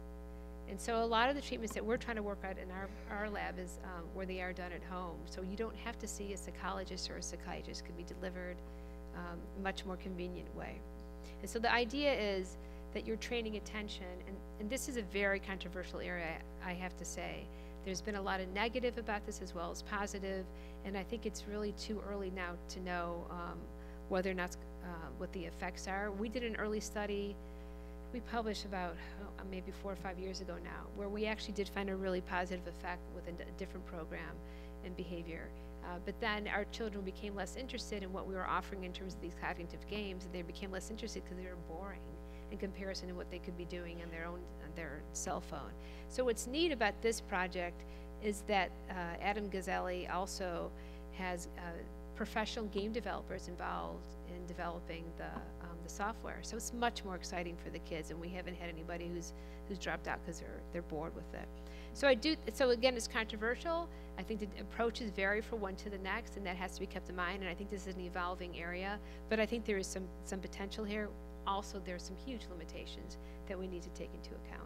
And so a lot of the treatments that we're trying to work out in our, our lab is um, where they are done at home. So you don't have to see a psychologist or a psychiatrist. It can be delivered um, a much more convenient way. And so the idea is that you're training attention, and, and this is a very controversial area, I have to say. There's been a lot of negative about this as well as positive, and I think it's really too early now to know um, whether or not uh, what the effects are. We did an early study, we published about oh, maybe four or five years ago now, where we actually did find a really positive effect with a, a different program and behavior. Uh, but then our children became less interested in what we were offering in terms of these cognitive games, and they became less interested because they were boring in comparison to what they could be doing on their own, on their cell phone. So what's neat about this project is that uh, Adam Gazzelli also has uh, professional game developers involved in developing the, um, the software. So it's much more exciting for the kids, and we haven't had anybody who's, who's dropped out because they're, they're bored with it. So I do, so again, it's controversial. I think the approaches vary from one to the next, and that has to be kept in mind, and I think this is an evolving area, but I think there is some, some potential here. Also, there are some huge limitations that we need to take into account.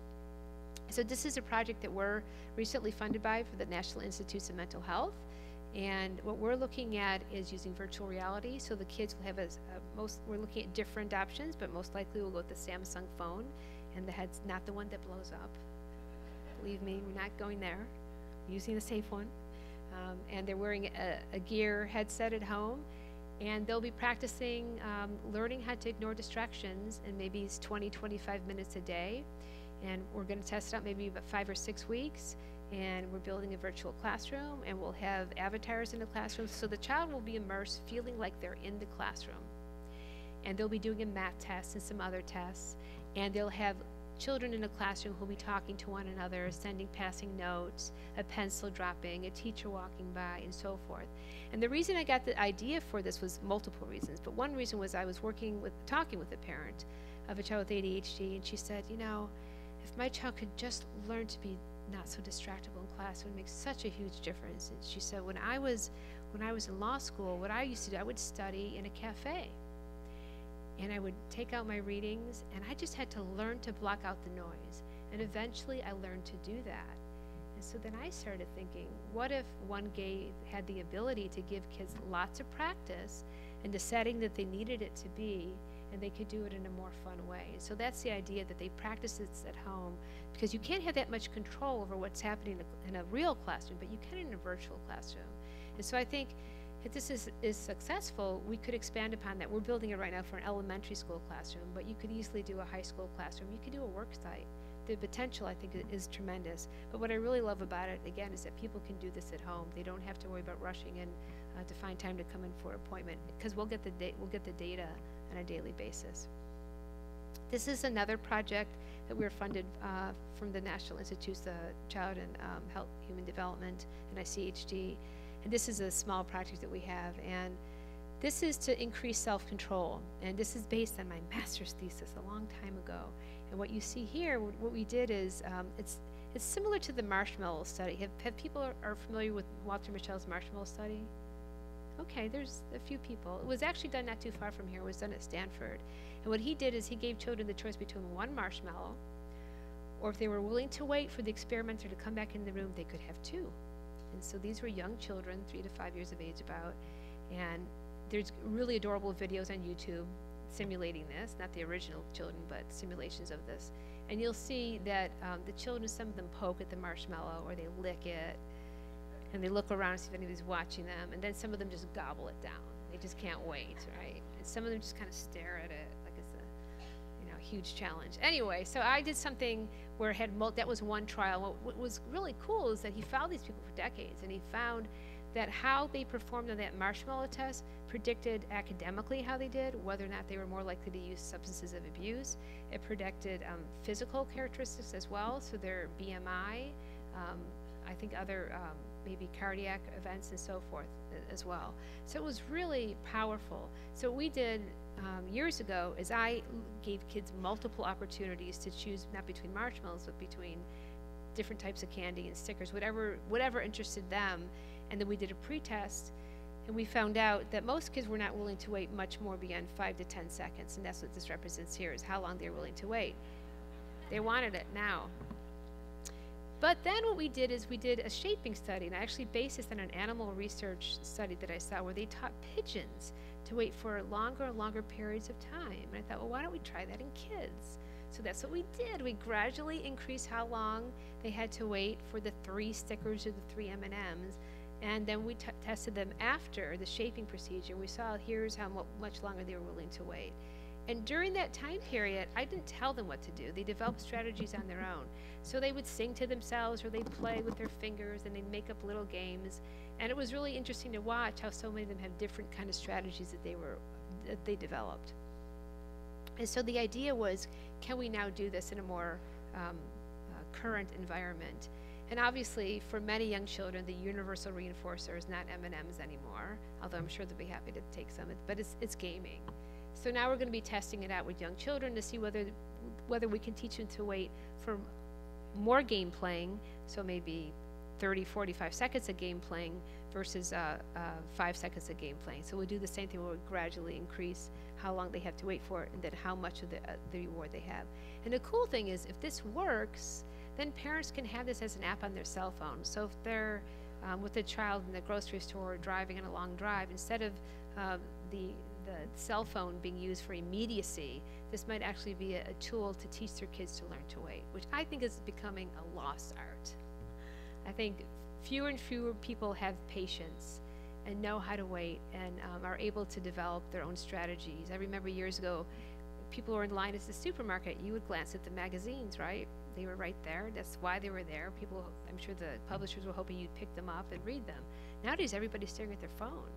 So this is a project that we're recently funded by for the National Institutes of Mental Health, and what we're looking at is using virtual reality, so the kids will have a, a most, we're looking at different options, but most likely we'll go with the Samsung phone, and the head's not the one that blows up. Believe me, we're not going there. We're using the safe one. Um, and they're wearing a, a gear headset at home, and they'll be practicing um, learning how to ignore distractions in maybe it's twenty, twenty-five minutes a day. And we're going to test it out maybe about five or six weeks. And we're building a virtual classroom, and we'll have avatars in the classroom. So the child will be immersed, feeling like they're in the classroom. And they'll be doing a math test and some other tests. And they'll have children in a classroom who'll be talking to one another, sending passing notes, a pencil dropping, a teacher walking by, and so forth. And the reason I got the idea for this was multiple reasons, but one reason was I was working with, talking with a parent of a child with A D H D, and she said, you know, if my child could just learn to be not so distractible in class, it would make such a huge difference. And she said, when I was, when I was in law school, what I used to do, I would study in a cafe. And I would take out my readings, and I just had to learn to block out the noise. And eventually I learned to do that. And so then I started thinking, what if one gave, had the ability to give kids lots of practice in the setting that they needed it to be, and they could do it in a more fun way. And so that's the idea, that they practice this at home, because you can't have that much control over what's happening in a real classroom, but you can in a virtual classroom. And so I think if this is, is successful, we could expand upon that. We're building it right now for an elementary school classroom, but you could easily do a high school classroom. You could do a work site. The potential, I think, is tremendous. But what I really love about it, again, is that people can do this at home. They don't have to worry about rushing in uh, to find time to come in for an appointment, because we'll get the da- we'll get the data on a daily basis. This is another project that we're funded uh, from the National Institutes of Child and um, Health, Human Development, and I C H D. And this is a small project that we have, and this is to increase self-control. And this is based on my master's thesis a long time ago. And what you see here, what we did is, um, it's it's similar to the marshmallow study. Have, have people are, are familiar with Walter Mischel's marshmallow study? Okay, there's a few people. It was actually done not too far from here. It was done at Stanford. And what he did is he gave children the choice between one marshmallow, or if they were willing to wait for the experimenter to come back in the room, they could have two. And so these were young children, three to five years of age about, and there's really adorable videos on YouTube simulating this, not the original children, but simulations of this. And you'll see that um, the children, some of them poke at the marshmallow, or they lick it, and they look around to see if anybody's watching them, and then some of them just gobble it down. They just can't wait, right? And some of them just kind of stare at it like it's a, you know, huge challenge. Anyway, so I did something where it had, mul- that was one trial. What, what was really cool is that he followed these people for decades, and he found that how they performed on that marshmallow test predicted academically how they did, whether or not they were more likely to use substances of abuse. It predicted um, physical characteristics as well, so their B M I, um, I think other um, maybe cardiac events and so forth as well. So it was really powerful. So what we did um, years ago is I gave kids multiple opportunities to choose, not between marshmallows, but between different types of candy and stickers, whatever whatever interested them. And then we did a pre-test, and we found out that most kids were not willing to wait much more beyond five to ten seconds, and that's what this represents here, is how long they're willing to wait. They wanted it now. But then what we did is we did a shaping study, and I actually based this on an animal research study that I saw where they taught pigeons to wait for longer and longer periods of time. And I thought, well, why don't we try that in kids? So that's what we did. We gradually increased how long they had to wait for the three stickers or the three M and M's. And then we t- tested them after the shaping procedure. We saw here's how mo- much longer they were willing to wait. And during that time period, I didn't tell them what to do. They developed strategies on their own. So they would sing to themselves, or they'd play with their fingers, and they'd make up little games. And it was really interesting to watch how so many of them have different kind of strategies that they were that they developed. And so the idea was, can we now do this in a more um, uh, current environment? And obviously, for many young children, the universal reinforcer is not M and M's anymore, although I'm sure they'll be happy to take some, but it's, it's gaming. So now we're going to be testing it out with young children to see whether whether we can teach them to wait for more game playing, so maybe thirty, forty-five seconds of game playing versus uh, uh, five seconds of game playing. So we'll do the same thing where we gradually increase how long they have to wait for it, and then how much of the, uh, the reward they have. And the cool thing is, if this works, then parents can have this as an app on their cell phone. So if they're um, with a child in the grocery store or driving on a long drive, instead of uh, the the cell phone being used for immediacy, this might actually be a, a tool to teach their kids to learn to wait, which I think is becoming a lost art. I think fewer and fewer people have patience and know how to wait, and um, are able to develop their own strategies. I remember years ago, people were in line at the supermarket. You would glance at the magazines, right? They were right there. That's why they were there. People, I'm sure the publishers were hoping you'd pick them up and read them. Nowadays, everybody's staring at their phone.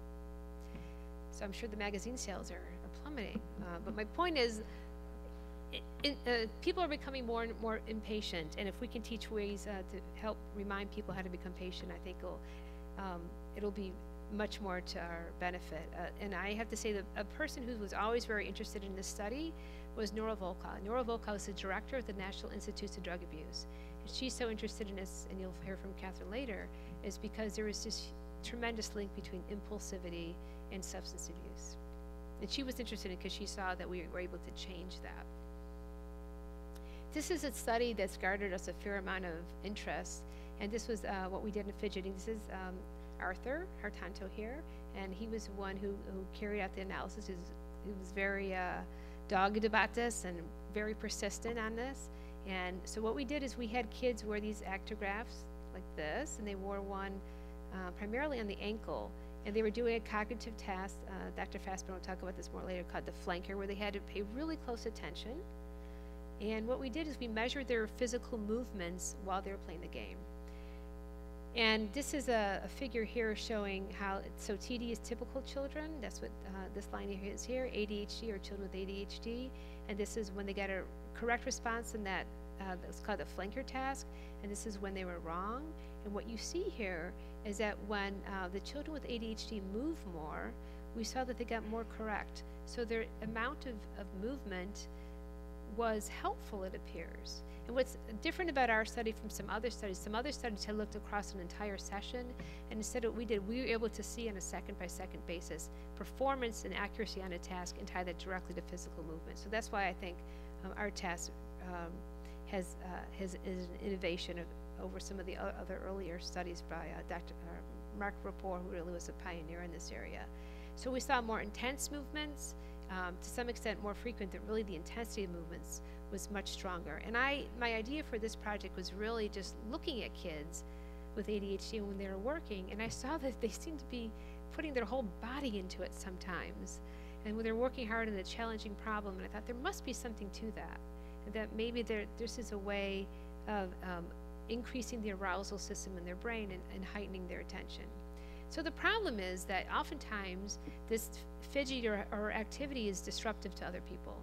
So I'm sure the magazine sales are, are plummeting. Uh, but my point is, in, uh, people are becoming more and more impatient, and if we can teach ways uh, to help remind people how to become patient, I think it'll, um, it'll be much more to our benefit. Uh, and I have to say that a person who was always very interested in this study was Nora Volkow. Nora Volkow is the director of the National Institutes of Drug Abuse. And she's so interested in this, and you'll hear from Catherine later, is because there was this tremendous link between impulsivity and substance abuse. And she was interested in it because she saw that we were able to change that. This is a study that's garnered us a fair amount of interest, and this was uh, what we did in fidgeting. This is um, Arthur Hartanto here, and he was the one who, who carried out the analysis. He was, he was very uh, dogged about this and very persistent on this. And so what we did is we had kids wear these actographs like this, and they wore one uh, primarily on the ankle, and they were doing a cognitive task. Uh, Doctor Fassbender will talk about this more later, called the flanker, where they had to pay really close attention. And what we did is we measured their physical movements while they were playing the game. And this is a, a figure here showing how, so T D is typical children. That's what uh, this line here is here. A D H D or children with A D H D. And this is when they got a correct response in that, uh, that's called the flanker task. And this is when they were wrong. And what you see here is that when uh, the children with A D H D move more, we saw that they got more correct. So their amount of, of movement was helpful, it appears. And what's different about our study from some other studies, some other studies had looked across an entire session, and instead of what we did, we were able to see on a second by second basis performance and accuracy on a task and tie that directly to physical movement. So that's why I think um, our task um, has, uh, has is an innovation of, over some of the other earlier studies by uh, Doctor Uh, Mark Rapport, who really was a pioneer in this area. So we saw more intense movements, um, to some extent more frequent, that really the intensity of movements was much stronger. And I, my idea for this project was really just looking at kids with A D H D when they were working, and I saw that they seemed to be putting their whole body into it sometimes. And when they're working hard on a challenging problem, and I thought there must be something to that, and that maybe there, this is a way of um, increasing the arousal system in their brain and, and heightening their attention. So the problem is that oftentimes this fidget or, or activity is disruptive to other people.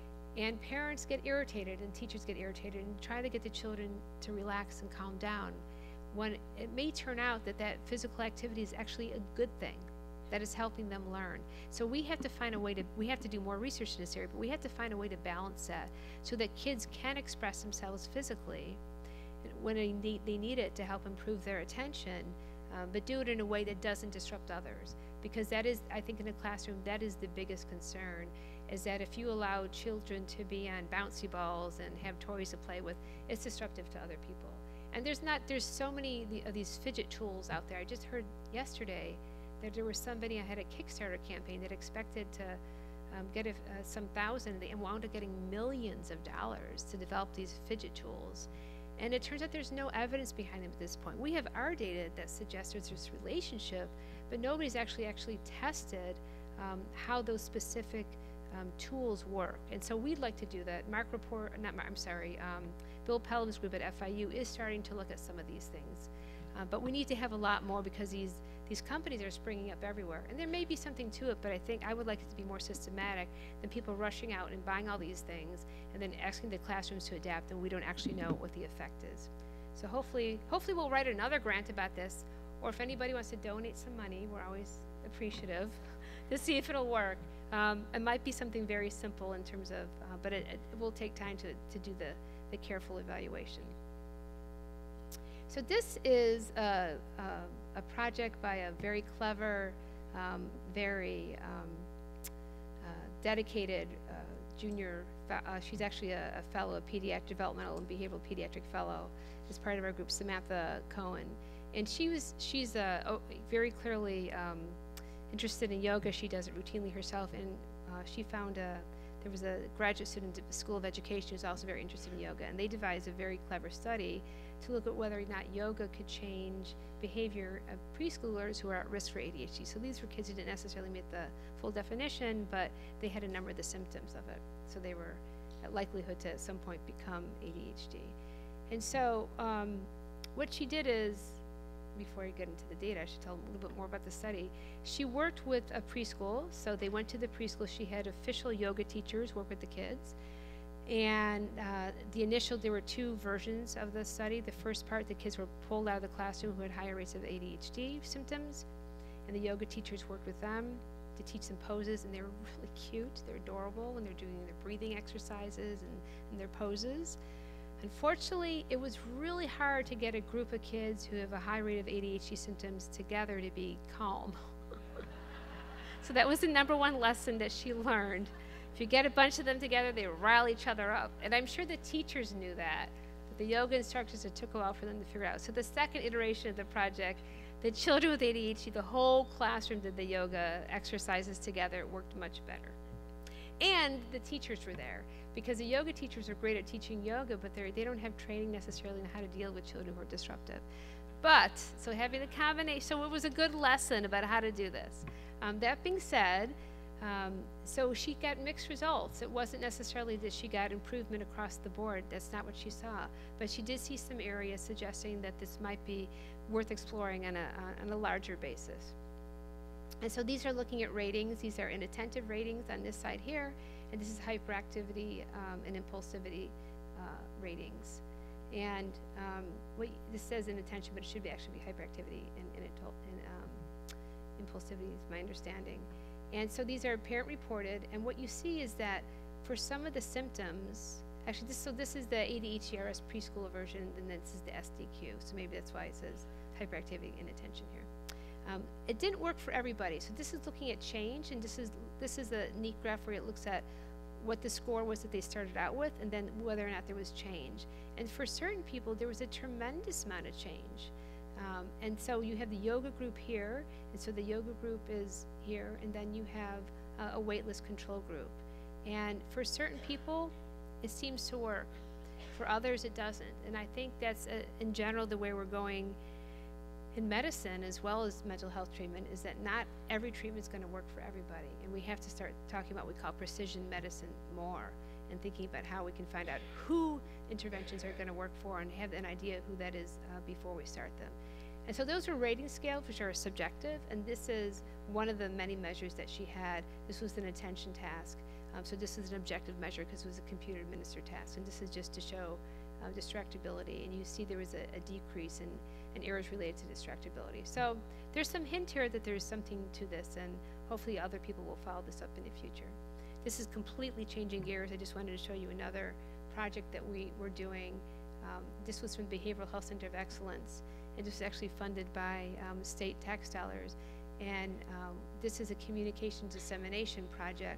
And parents get irritated and teachers get irritated and try to get the children to relax and calm down, when it may turn out that that physical activity is actually a good thing, that is helping them learn. So we have to find a way to, we have to do more research in this area, but we have to find a way to balance that so that kids can express themselves physically when they need, they need it to help improve their attention, um, but do it in a way that doesn't disrupt others. Because that is, I think in a classroom, that is the biggest concern, is that if you allow children to be on bouncy balls and have toys to play with, it's disruptive to other people. And there's not, there's so many of these fidget tools out there. I just heard yesterday that there was somebody, I had a Kickstarter campaign that expected to um, get a, uh, some thousand, and wound up getting millions of dollars to develop these fidget tools. And it turns out there's no evidence behind them at this point. We have our data that suggests there's this relationship, but nobody's actually actually tested um, how those specific um, tools work. And so we'd like to do that. Mark Rapport, not Mark, I'm sorry, um, Bill Pelham's group at F I U is starting to look at some of these things. Uh, but we need to have a lot more, because these, these companies are springing up everywhere. And there may be something to it, but I think I would like it to be more systematic than people rushing out and buying all these things and then asking the classrooms to adapt, and we don't actually know what the effect is. So hopefully, hopefully we'll write another grant about this, or if anybody wants to donate some money, we're always appreciative to see if it'll work. Um, it might be something very simple in terms of, uh, but it, it will take time to, to do the, the careful evaluation. So this is a, a, a project by a very clever, um, very um, uh, dedicated uh, junior, uh, she's actually a, a fellow, a pediatric developmental and behavioral pediatric fellow, as part of our group, Samantha Cohen. And she was, she's uh, oh, very clearly um, interested in yoga. She does it routinely herself, and uh, she found a, there was a graduate student at the School of Education who's also very interested in yoga, and they devised a very clever study to look at whether or not yoga could change behavior of preschoolers who are at risk for A D H D. So these were kids who didn't necessarily meet the full definition, but they had a number of the symptoms of it. So they were at likelihood to at some point become A D H D. And so um, what she did is, before I get into the data, I should tell them a little bit more about the study. She worked with a preschool, so they went to the preschool. She had official yoga teachers work with the kids, And uh, the initial, there were two versions of the study. The first part, the kids were pulled out of the classroom who had higher rates of A D H D symptoms, and the yoga teachers worked with them to teach them poses, and they were really cute. They're adorable when they're doing their breathing exercises and, and their poses. Unfortunately, it was really hard to get a group of kids who have a high rate of A D H D symptoms together to be calm. So that was the number one lesson that she learned. If you get a bunch of them together, they rile each other up. And I'm sure the teachers knew that, but the yoga instructors, it took a while for them to figure it out. So the second iteration of the project, the children with A D H D, the whole classroom did the yoga exercises together. It worked much better. And the teachers were there, because the yoga teachers are great at teaching yoga, but they don't have training necessarily on how to deal with children who are disruptive. But, so having the combination, so it was a good lesson about how to do this. Um, that being said, um, so she got mixed results. It wasn't necessarily that she got improvement across the board. That's not what she saw. But she did see some areas suggesting that this might be worth exploring on a, uh, on a larger basis. And so these are looking at ratings. These are inattentive ratings on this side here, and this is hyperactivity um, and impulsivity uh, ratings. And um, what this says inattention, but it should be actually be hyperactivity and, and, and um, impulsivity is my understanding. And so these are parent reported, and what you see is that for some of the symptoms, actually this, so this is the A D H D R S preschool version, and then this is the S D Q, so maybe that's why it says hyperactivity and attention here. Um, it didn't work for everybody, so this is looking at change, and this is this is a neat graph where it looks at what the score was that they started out with, and then whether or not there was change. And for certain people, there was a tremendous amount of change. Um, and so you have the yoga group here, and so the yoga group is here, and then you have uh, a waitlist control group. And for certain people, it seems to work. For others, it doesn't. And I think that's, uh, in general, the way we're going in medicine as well as mental health treatment, is that not every treatment is going to work for everybody. And we have to start talking about what we call precision medicine more, and thinking about how we can find out who interventions are going to work for and have an idea of who that is uh, before we start them. And so those are rating scales, which are subjective, and this is one of the many measures that she had. This was an attention task. Um, so this is an objective measure because it was a computer administered task, and this is just to show uh, distractibility. And you see there was a, a decrease in, in errors related to distractibility. So there's some hint here that there's something to this, and hopefully other people will follow this up in the future. This is completely changing gears. I just wanted to show you another project that we were doing. Um, this was from the Behavioral Health Center of Excellence, and this was actually funded by um, state tax dollars. And um, this is a communication dissemination project.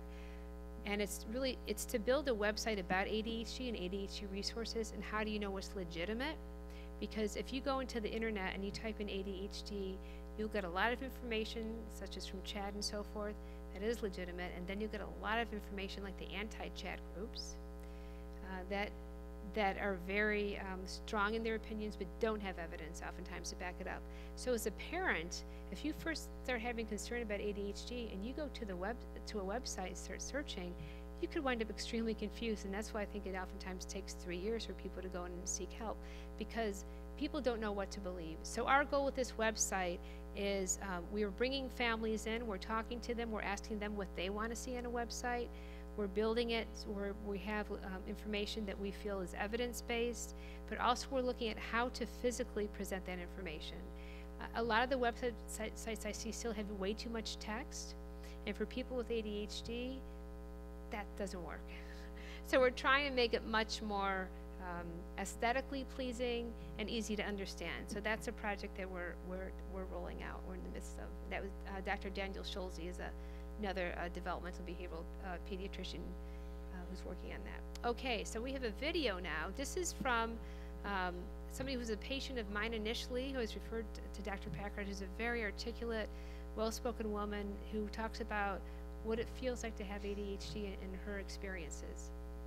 And it's really, it's to build a website about A D H D and A D H D resources, and how do you know what's legitimate? Because if you go into the internet and you type in A D H D, you'll get a lot of information, such as from CHAD and so forth, that is legitimate, and then you'll get a lot of information like the anti-CHAD groups uh, that that are very um, strong in their opinions but don't have evidence oftentimes to back it up. So as a parent, if you first start having concern about A D H D and you go to the web to a website, start searching, you could wind up extremely confused, and that's why I think it oftentimes takes three years for people to go in and seek help, because people don't know what to believe. So our goal with this website is um, we are bringing families in, we're talking to them, we're asking them what they want to see on a website. We're building it where we have um, information that we feel is evidence-based, but also we're looking at how to physically present that information. Uh, a lot of the website sites I see still have way too much text, and for people with A D H D, that doesn't work. So we're trying to make it much more um, aesthetically pleasing and easy to understand. So that's a project that we're, we're, we're rolling out, we're in the midst of. That was uh, Doctor Daniel Schulze is a another uh, developmental behavioral uh, pediatrician uh, who's working on that. Okay, so we have a video now. This is from um, somebody who was a patient of mine initially, who was referred to, to Doctor Packard, who's a very articulate, well-spoken woman who talks about what it feels like to have A D H D and, and her experiences.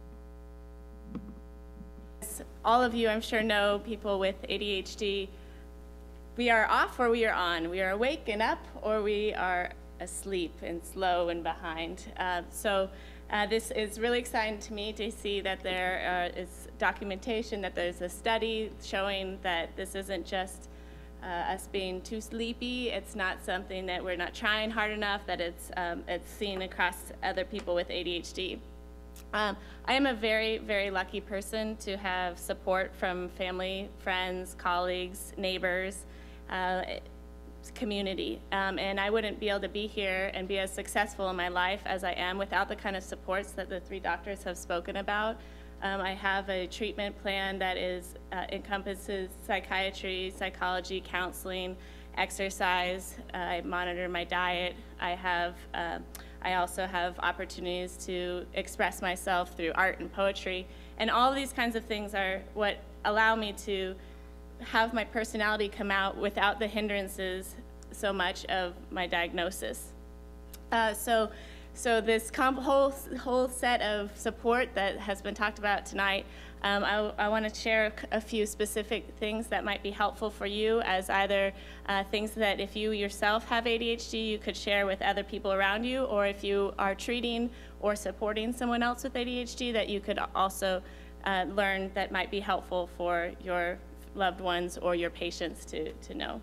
All of you, I'm sure, know people with A D H D. We are off or we are on. We are awake and up, or we are asleep and slow and behind. Uh, so uh, this is really exciting to me to see that there uh, is documentation, that there's a study showing that this isn't just uh, us being too sleepy. It's not something that we're not trying hard enough, that it's, um, it's seen across other people with A D H D. Um, I am a very, very lucky person to have support from family, friends, colleagues, neighbors, uh, community. Um, and I wouldn't be able to be here and be as successful in my life as I am without the kind of supports that the three doctors have spoken about. Um, I have a treatment plan that is uh, encompasses psychiatry, psychology, counseling, exercise. Uh, I monitor my diet. I have, uh, I also have opportunities to express myself through art and poetry. And all of these kinds of things are what allow me to have my personality come out without the hindrances so much of my diagnosis. Uh, so. So this comp whole, whole set of support that has been talked about tonight, um, I, I want to share a few specific things that might be helpful for you as either uh, things that if you yourself have A D H D, you could share with other people around you, or if you are treating or supporting someone else with A D H D, that you could also uh, learn that might be helpful for your loved ones or your patients to, to know.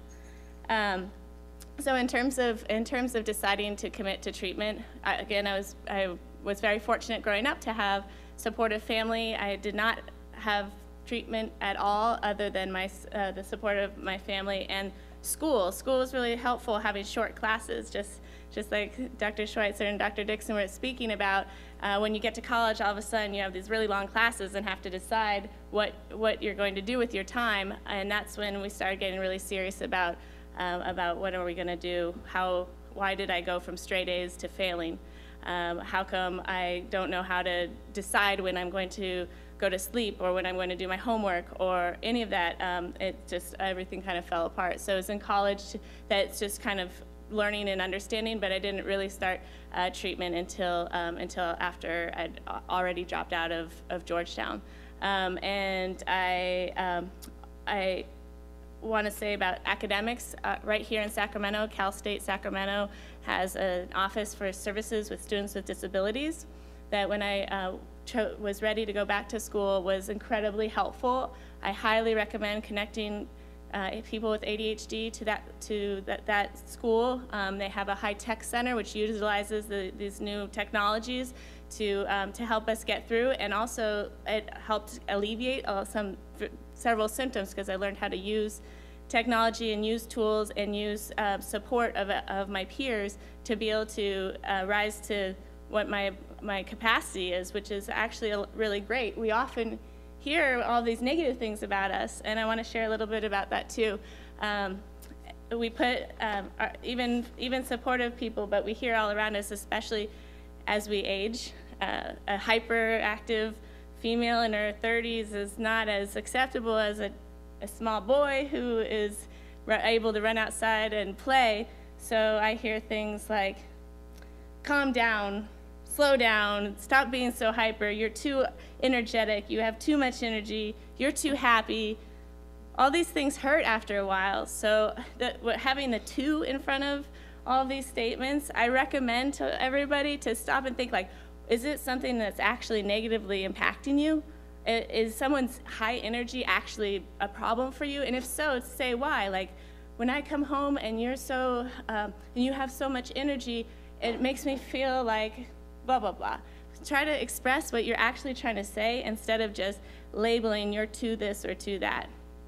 Um, So in terms of in terms of deciding to commit to treatment, I, again, I was I was very fortunate growing up to have supportive family. I did not have treatment at all, other than my uh, the support of my family and school. School was really helpful, having short classes, just just like Doctor Schweitzer and Doctor Dixon were speaking about. Uh, when you get to college, all of a sudden you have these really long classes and have to decide what what you're going to do with your time, and that's when we started getting really serious about. Um, about what are we going to do, how, why did I go from straight A's to failing? Um, how come I don't know how to decide when I'm going to go to sleep or when I'm going to do my homework or any of that? Um, it just, everything kind of fell apart. So it was in college that's just kind of learning and understanding, but I didn't really start uh, treatment until, um, until after I'd already dropped out of, of Georgetown. Um, and I, um, I, want to say about academics. Uh, right here in Sacramento, Cal State Sacramento has an office for services with students with disabilities that when I uh, was ready to go back to school was incredibly helpful. I highly recommend connecting uh, people with A D H D to that, to that, that school. Um, they have a high-tech center which utilizes the, these new technologies to, um, to help us get through, and also it helped alleviate uh, some several symptoms because I learned how to use technology and use tools and use uh, support of, of my peers to be able to uh, rise to what my, my capacity is, which is actually really great. We often hear all these negative things about us, and I want to share a little bit about that too. Um, we put um, our, even, even supportive people, but we hear all around us, especially as we age, uh, a hyperactive female in her thirties is not as acceptable as a, a small boy who is able to run outside and play. So I hear things like, calm down, slow down, stop being so hyper, you're too energetic, you have too much energy, you're too happy. All these things hurt after a while. So the, having the two in front of all of these statements, I recommend to everybody to stop and think like, is it something that's actually negatively impacting you? Is someone's high energy actually a problem for you? And if so, say why. Like, when I come home and you're so, um, and you have so much energy, it makes me feel like blah, blah, blah. Try to express what you're actually trying to say instead of just labeling you're to this or to that.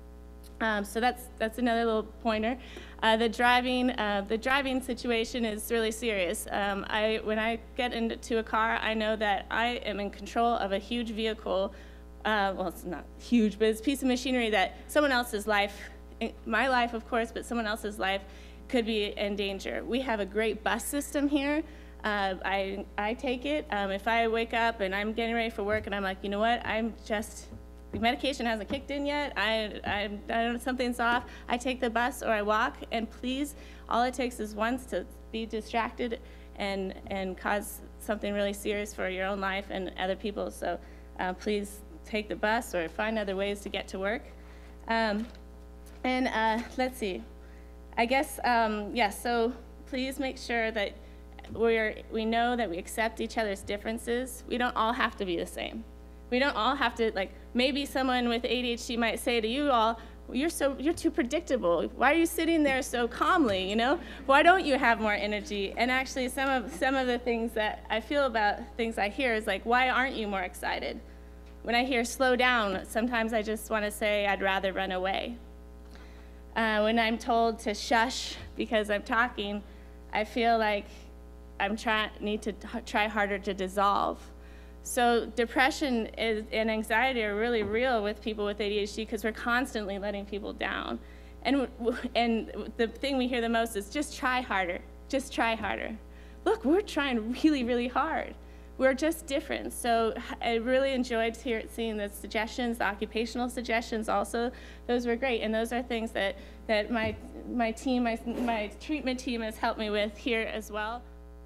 Um, so that's that's another little pointer. Uh, the driving uh, the driving situation is really serious. Um, I when I get into a car, I know that I am in control of a huge vehicle. Uh, well, it's not huge, but it's a piece of machinery that someone else's life, my life of course, but someone else's life could be in danger. We have a great bus system here. Uh, I I take it. Um, if I wake up and I'm getting ready for work and I'm like, you know what, I'm just the medication hasn't kicked in yet, I, I, I don't know, something's off, I take the bus or I walk, and please, all it takes is once to be distracted and, and cause something really serious for your own life and other people. So uh, please take the bus or find other ways to get to work. Um, and uh, let's see, I guess, um, yes, yeah, so please make sure that we're, we know that we accept each other's differences. We don't all have to be the same. We don't all have to, like, maybe someone with A D H D might say to you all, You're so you're too predictable. Why are you sitting there so calmly, you know? Why don't you have more energy? And actually some of some of the things that I feel about things I hear is like, why aren't you more excited? When I hear slow down, sometimes I just want to say I'd rather run away. Uh, when I'm told to shush because I'm talking, I feel like I'm try need to try harder to dissolve. So depression is, and anxiety are really real with people with A D H D because we're constantly letting people down. And, and the thing we hear the most is just try harder, just try harder. Look, we're trying really, really hard. We're just different. So I really enjoyed hear, seeing the suggestions, the occupational suggestions also. Those were great, and those are things that, that my, my team, my, my treatment team has helped me with here as well.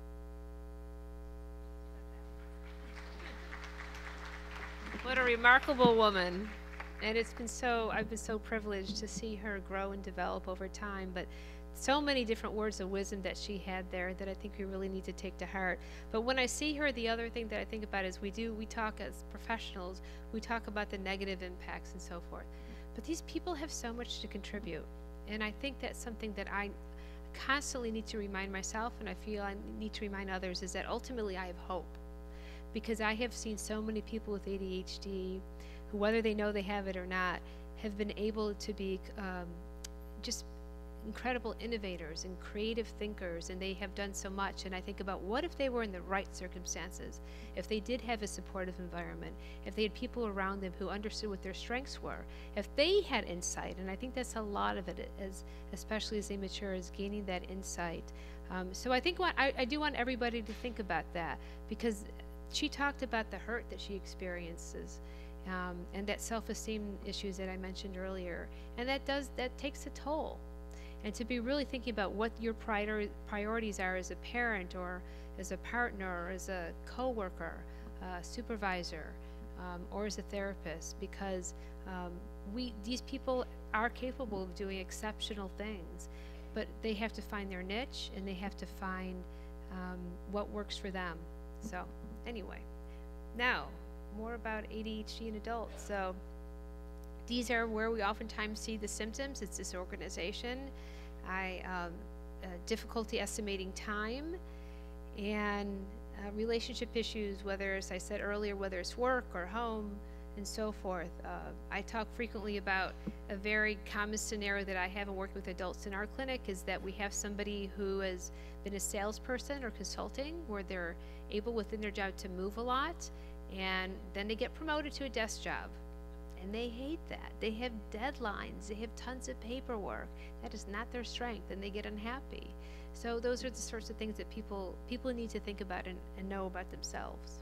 What a remarkable woman. And it's been so, I've been so privileged to see her grow and develop over time, but so many different words of wisdom that she had there that I think we really need to take to heart. But when I see her, the other thing that I think about is we do, we talk as professionals, we talk about the negative impacts and so forth. But these people have so much to contribute. And I think that's something that I constantly need to remind myself, and I feel I need to remind others, is that ultimately I have hope. Because I have seen so many people with A D H D who, whether they know they have it or not, have been able to be um, just incredible innovators and creative thinkers, and they have done so much. And I think about, what if they were in the right circumstances, if they did have a supportive environment, if they had people around them who understood what their strengths were, if they had insight. And I think that's a lot of it, as especially as they mature, is gaining that insight. Um, so I think what I, I do want everybody to think about that, because she talked about the hurt that she experiences, um, and that self-esteem issues that I mentioned earlier, and that does that takes a toll. And to be really thinking about what your prior priorities are as a parent, or as a partner, or as a coworker, uh, supervisor, um, or as a therapist, because um, we these people are capable of doing exceptional things, but they have to find their niche, and they have to find um, what works for them. So anyway, now more about A D H D in adults. So these are where we oftentimes see the symptoms. It's disorganization, I, um, uh, difficulty estimating time, and uh, relationship issues, whether, as I said earlier, whether it's work or home and so forth. Uh, I talk frequently about a very common scenario that I have in working with adults in our clinic, is that we have somebody who has been a salesperson or consulting, where they're able within their job to move a lot, and then they get promoted to a desk job. And they hate that. They have deadlines. They have tons of paperwork. That is not their strength, and they get unhappy. So those are the sorts of things that people people need to think about and, and know about themselves.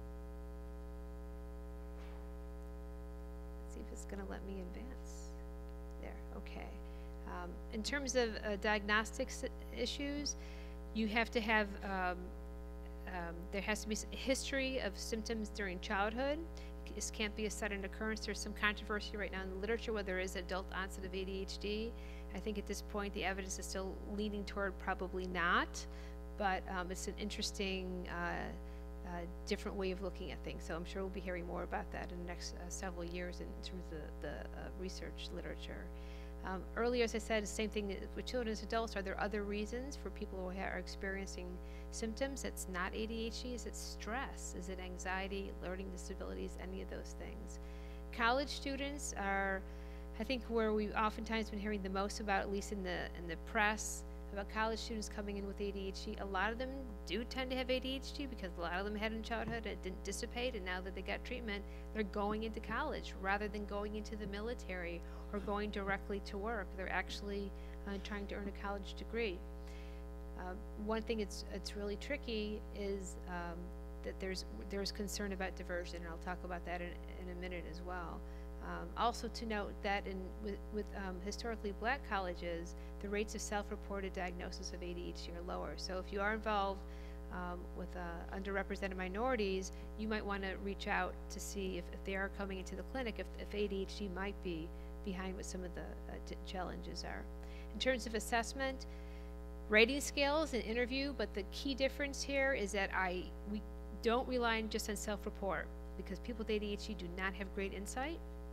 Let's see if it's going to let me advance. There, okay. Um, in terms of uh, diagnostics issues, you have to have, um, um, there has to be a history of symptoms during childhood. This can't be a sudden occurrence. There's some controversy right now in the literature whether there is adult onset of A D H D. I think at this point the evidence is still leaning toward probably not, but um, it's an interesting uh, uh, different way of looking at things. So I'm sure we'll be hearing more about that in the next uh, several years in terms of the, the uh, research literature. Um, earlier, as I said, the same thing with children as adults. Are there other reasons for people who are experiencing symptoms that's not A D H D? Is it stress? Is it anxiety, learning disabilities, any of those things? College students are, I think, where we've oftentimes been hearing the most about, at least in the in the press, about college students coming in with A D H D. A lot of them do tend to have A D H D because a lot of them had in childhood, it didn't dissipate, and now that they got treatment, they're going into college rather than going into the military or going directly to work. They're actually uh, trying to earn a college degree. Uh, one thing it's it's really tricky is um, that there's there's concern about diversion, and I'll talk about that in, in a minute as well. Um, also to note that in with, with um, historically black colleges, the rates of self-reported diagnosis of A D H D are lower. So if you are involved um, with uh, underrepresented minorities, you might want to reach out to see if, if they are coming into the clinic, if, if A D H D might be behind what some of the uh, t challenges are. In terms of assessment, rating scales and interview, but the key difference here is that I we don't rely just on self-report, because people with A D H D do not have great insight.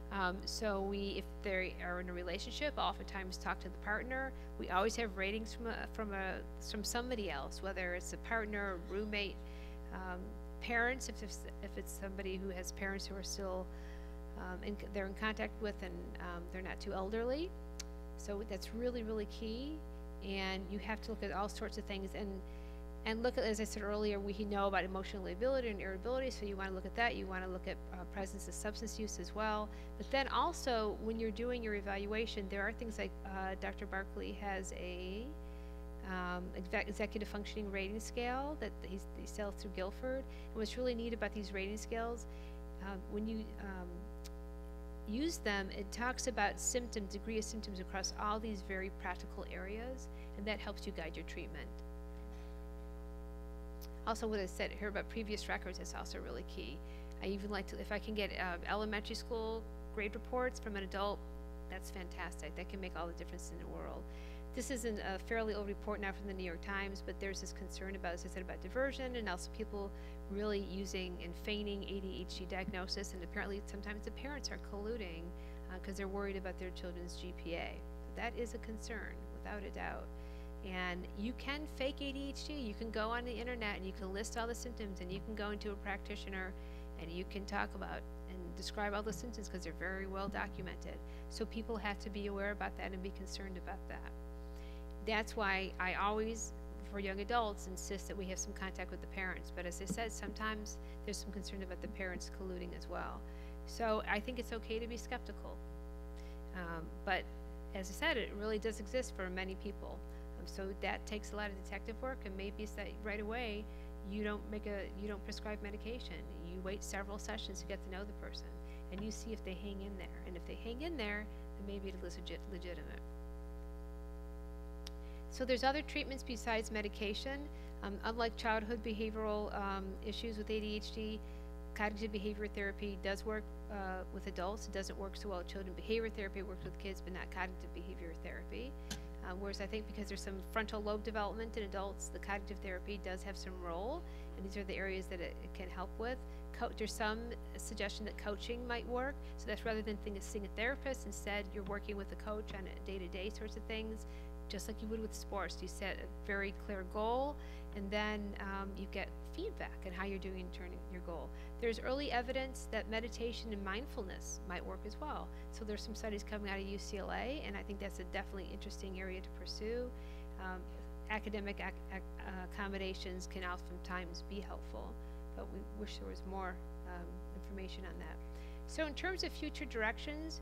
Um, so we, if they are in a relationship, oftentimes talk to the partner. We always have ratings from a, from a from somebody else, whether it's a partner, a roommate, um, parents. If it's, if it's somebody who has parents who are still um, in, they're in contact with, and um, they're not too elderly. So that's really really key. And you have to look at all sorts of things and. And look at, as I said earlier, we know about emotional lability and irritability, so you want to look at that. You want to look at uh, presence of substance use as well. But then also, when you're doing your evaluation, there are things like uh, Doctor Barkley has a um, exec executive functioning rating scale that he's, he sells through Guilford. And what's really neat about these rating scales, uh, when you um, use them, it talks about symptoms, degree of symptoms across all these very practical areas, and that helps you guide your treatment. Also, what I said here about previous records is also really key. I even like to, if I can get uh, elementary school grade reports from an adult, that's fantastic. That can make all the difference in the world. This is an, a fairly old report now from the New York Times, but there's this concern about, as I said, about diversion, and also people really using and feigning A D H D diagnosis, and apparently sometimes the parents are colluding because uh, they're worried about their children's G P A. That is a concern, without a doubt. And you can fake A D H D. You can go on the internet and you can list all the symptoms, and you can go into a practitioner and you can talk about and describe all the symptoms because they're very well documented. So people have to be aware about that and be concerned about that. That's why I always, for young adults, insist that we have some contact with the parents. But as I said, sometimes there's some concern about the parents colluding as well. So I think it's okay to be skeptical. Um, but as I said, it really does exist for many people. So that takes a lot of detective work, and maybe it's that right away you don't make a you don't prescribe medication. You wait several sessions to get to know the person, and you see if they hang in there. And if they hang in there, then maybe it is legit, legitimate. So there's other treatments besides medication. Um, unlike childhood behavioral um, issues with A D H D, cognitive behavior therapy does work uh, with adults. It doesn't work so well with children. Behavior therapy works with kids, but not cognitive behavior therapy. Uh, whereas I think because there's some frontal lobe development in adults, the cognitive therapy does have some role, and these are the areas that it, it can help with. Co there's some suggestion that coaching might work, so that's rather than seeing a therapist, instead you're working with a coach on a day-to-day sorts of things, just like you would with sports. You set a very clear goal, and then um, you get feedback on how you're doing in turning your goal. There's early evidence that meditation and mindfulness might work as well. So there's some studies coming out of U C L A, and I think that's a definitely interesting area to pursue. Um, academic ac ac accommodations can oftentimes be helpful, but we wish there was more um, information on that. So in terms of future directions,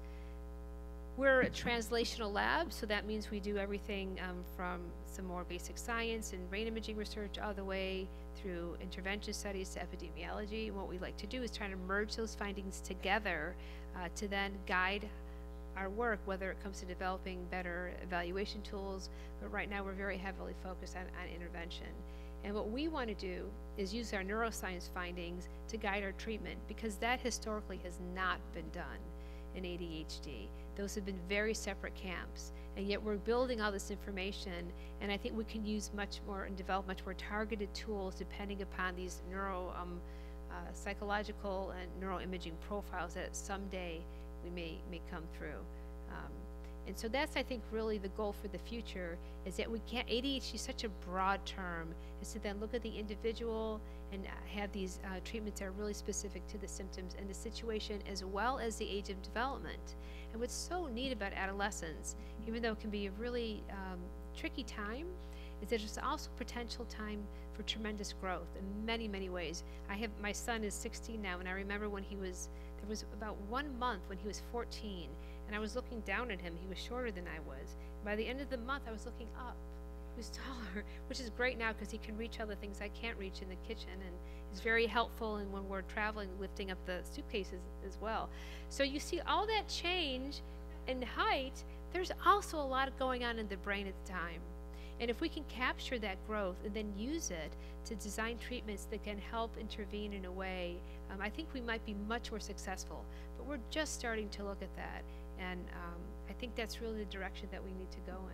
we're a translational lab, so that means we do everything um, from some more basic science and brain imaging research all the way through intervention studies to epidemiology. And what we like to do is try to merge those findings together uh, to then guide our work, whether it comes to developing better evaluation tools, but right now we're very heavily focused on, on intervention. And what we want to do is use our neuroscience findings to guide our treatment, because that historically has not been done in A D H D. Those have been very separate camps, and yet we're building all this information, and I think we can use much more and develop much more targeted tools depending upon these neuro um, uh, psychological and neuroimaging profiles that someday we may may come through. Um, and so that's, I think, really the goal for the future, is that we can't, A D H D is such a broad term, is to then look at the individual and uh, have these uh, treatments that are really specific to the symptoms and the situation, as well as the age of development. And what's so neat about adolescence, even though it can be a really um, tricky time, is that there's also potential time for tremendous growth in many, many ways. I have, my son is sixteen now, and I remember when he was, there was about one month when he was fourteen, and I was looking down at him. He was shorter than I was. By the end of the month, I was looking up. He was taller, which is great now because he can reach other things I can't reach in the kitchen, and is very helpful and when we're traveling, lifting up the suitcases as well. So you see all that change in height. There's also a lot going on in the brain at the time. And if we can capture that growth and then use it to design treatments that can help intervene in a way, um, I think we might be much more successful. But we're just starting to look at that. And um, I think that's really the direction that we need to go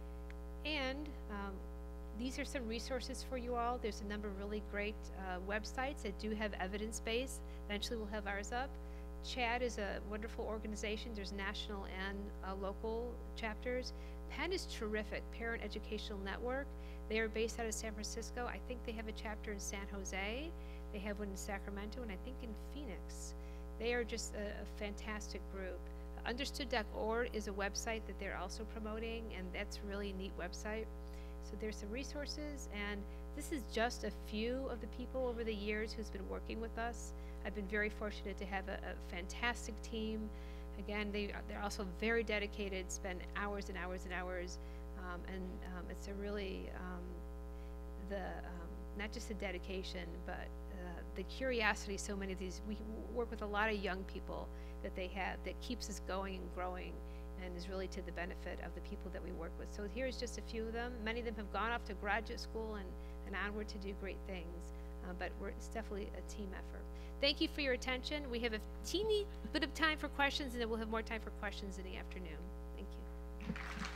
in. And um, these are some resources for you all. There's a number of really great uh, websites that do have evidence base. Eventually we'll have ours up. CHAD is a wonderful organization. There's national and uh, local chapters. Penn is terrific, Parent Educational Network. They are based out of San Francisco. I think they have a chapter in San Jose. They have one in Sacramento, and I think in Phoenix. They are just a, a fantastic group. Understood dot org is a website that they're also promoting, and that's a really neat website. So there's some resources, and this is just a few of the people over the years who's been working with us. I've been very fortunate to have a, a fantastic team. Again, they, they're also very dedicated, spend hours and hours and hours, um, and um, it's a really, um, the, um, not just the dedication, but uh, the curiosity. So many of these, we work with a lot of young people that they have, that keeps us going and growing, and is really to the benefit of the people that we work with. So here's just a few of them. Many of them have gone off to graduate school and, and onward to do great things, uh, but we're, it's definitely a team effort. Thank you for your attention. We have a teeny bit of time for questions, and then we'll have more time for questions in the afternoon. Thank you.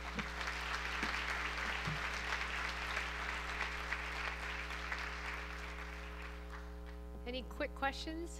Any quick questions?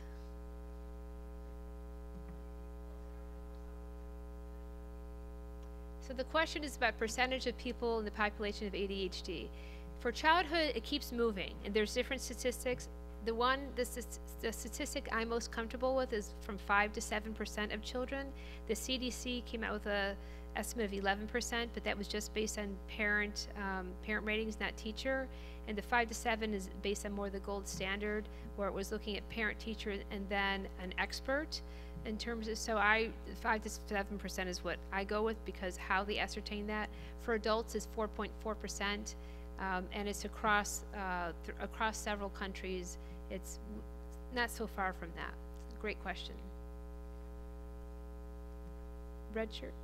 So the question is about percentage of people in the population of A D H D. For childhood, it keeps moving, and there's different statistics. The one, the, the statistic I'm most comfortable with is from five to seven percent of children. The C D C came out with a estimate of eleven percent, but that was just based on parent, um, parent ratings, not teacher. And the five to seven is based on more the gold standard, where it was looking at parent, teacher, and then an expert. In terms of, so I, five to seven percent is what I go with, because how they ascertain that. For adults is four point four percent, um, and it's across, uh, th across several countries. It's not so far from that. Great question. Red shirt.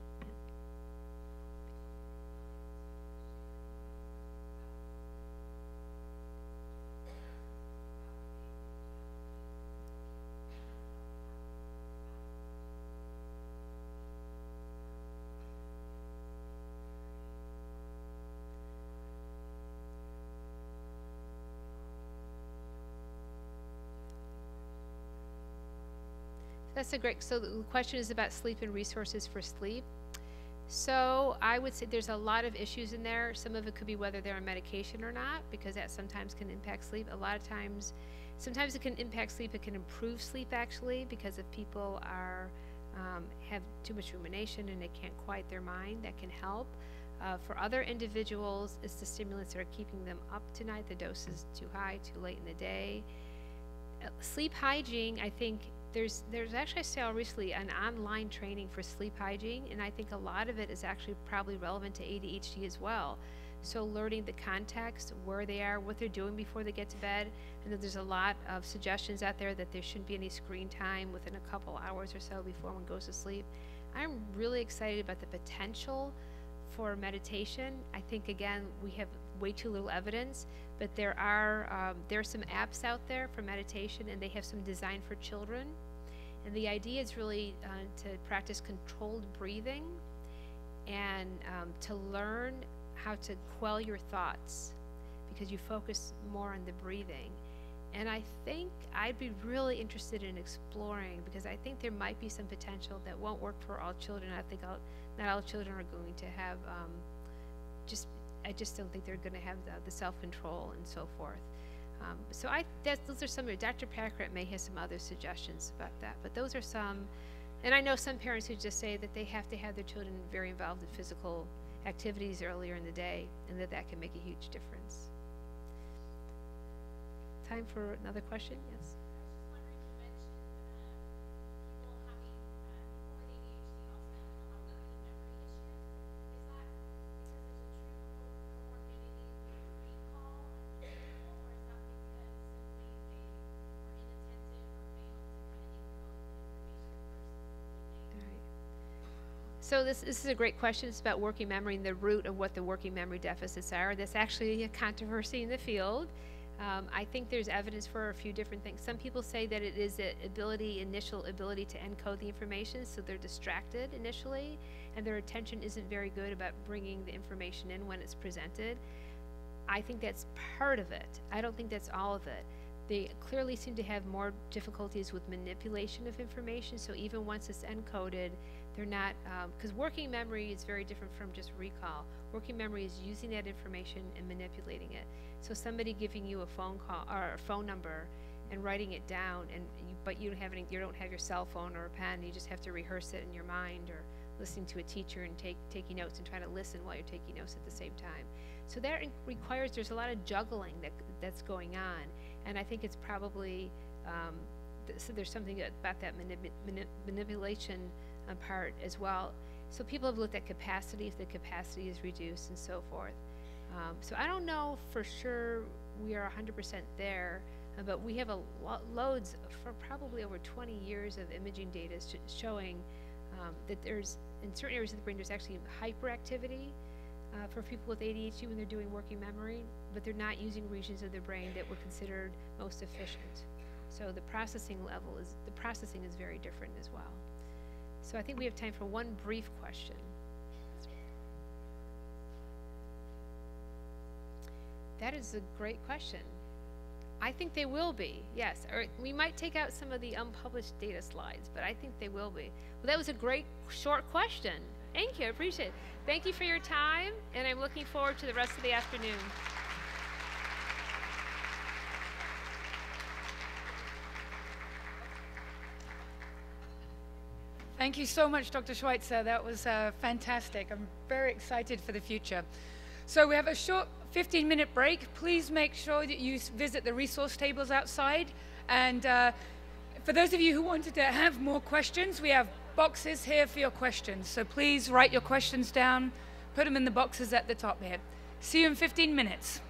That's a great, so the question is about sleep and resources for sleep. So I would say there's a lot of issues in there. Some of it could be whether they're on medication or not, because that sometimes can impact sleep. A lot of times, sometimes it can impact sleep. It can improve sleep actually, because if people are, um, have too much rumination and they can't quiet their mind, that can help. Uh, for other individuals, it's the stimulants that are keeping them up tonight. The dose is too high, too late in the day. Uh, sleep hygiene, I think, There's, there's actually, I saw recently an online training for sleep hygiene, and I think a lot of it is actually probably relevant to A D H D as well. So learning the context, where they are, what they're doing before they get to bed, and then there's a lot of suggestions out there that there shouldn't be any screen time within a couple hours or so before one goes to sleep. I'm really excited about the potential for meditation. I think, again, we have way too little evidence, but there are um, there are some apps out there for meditation, and they have some designed for children. And the idea is really uh, to practice controlled breathing and um, to learn how to quell your thoughts, because you focus more on the breathing. And I think I'd be really interested in exploring, because I think there might be some potential that won't work for all children. I think all, not all children are going to have um, just I just don't think they're going to have the, the self-control and so forth. Um, so I, that's, those are some of, Doctor Packard may have some other suggestions about that, but those are some, and I know some parents who just say that they have to have their children very involved in physical activities earlier in the day, and that that can make a huge difference. Time for another question? Yes. So this, this is a great question. It's about working memory and the root of what the working memory deficits are. That's actually a controversy in the field. Um, I think there's evidence for a few different things. Some people say that it is the ability, initial ability to encode the information, so they're distracted initially, and their attention isn't very good about bringing the information in when it's presented. I think that's part of it. I don't think that's all of it. They clearly seem to have more difficulties with manipulation of information, so even once it's encoded, they're not, because um, working memory is very different from just recall. Working memory is using that information and manipulating it. So somebody giving you a phone call or a phone number and writing it down, and you, but you don't have any, you don't have your cell phone or a pen. You just have to rehearse it in your mind, or listening to a teacher and take taking notes and trying to listen while you're taking notes at the same time. So that requires, there's a lot of juggling that that's going on, and I think it's probably um, th so there's something about that manip manip manipulation um, part as well. So people have looked at capacity, if the capacity is reduced and so forth. Um, so I don't know for sure we are one hundred percent there, uh, but we have a lo loads for probably over twenty years of imaging data sh showing um, that there's, in certain areas of the brain, there's actually hyperactivity uh, for people with A D H D when they're doing working memory, but they're not using regions of the brain that were considered most efficient. So the processing level is, the processing is very different as well. So I think we have time for one brief question. That is a great question. I think they will be, yes. Or we might take out some of the unpublished data slides, but I think they will be. Well, that was a great short question. Thank you, I appreciate it. Thank you for your time, and I'm looking forward to the rest of the afternoon. Thank you so much, Doctor Schweitzer. That was uh, fantastic. I'm very excited for the future. So we have a short fifteen minute break. Please make sure that you visit the resource tables outside. And uh, for those of you who wanted to have more questions, we have boxes here for your questions. So please write your questions down, put them in the boxes at the top here. See you in fifteen minutes.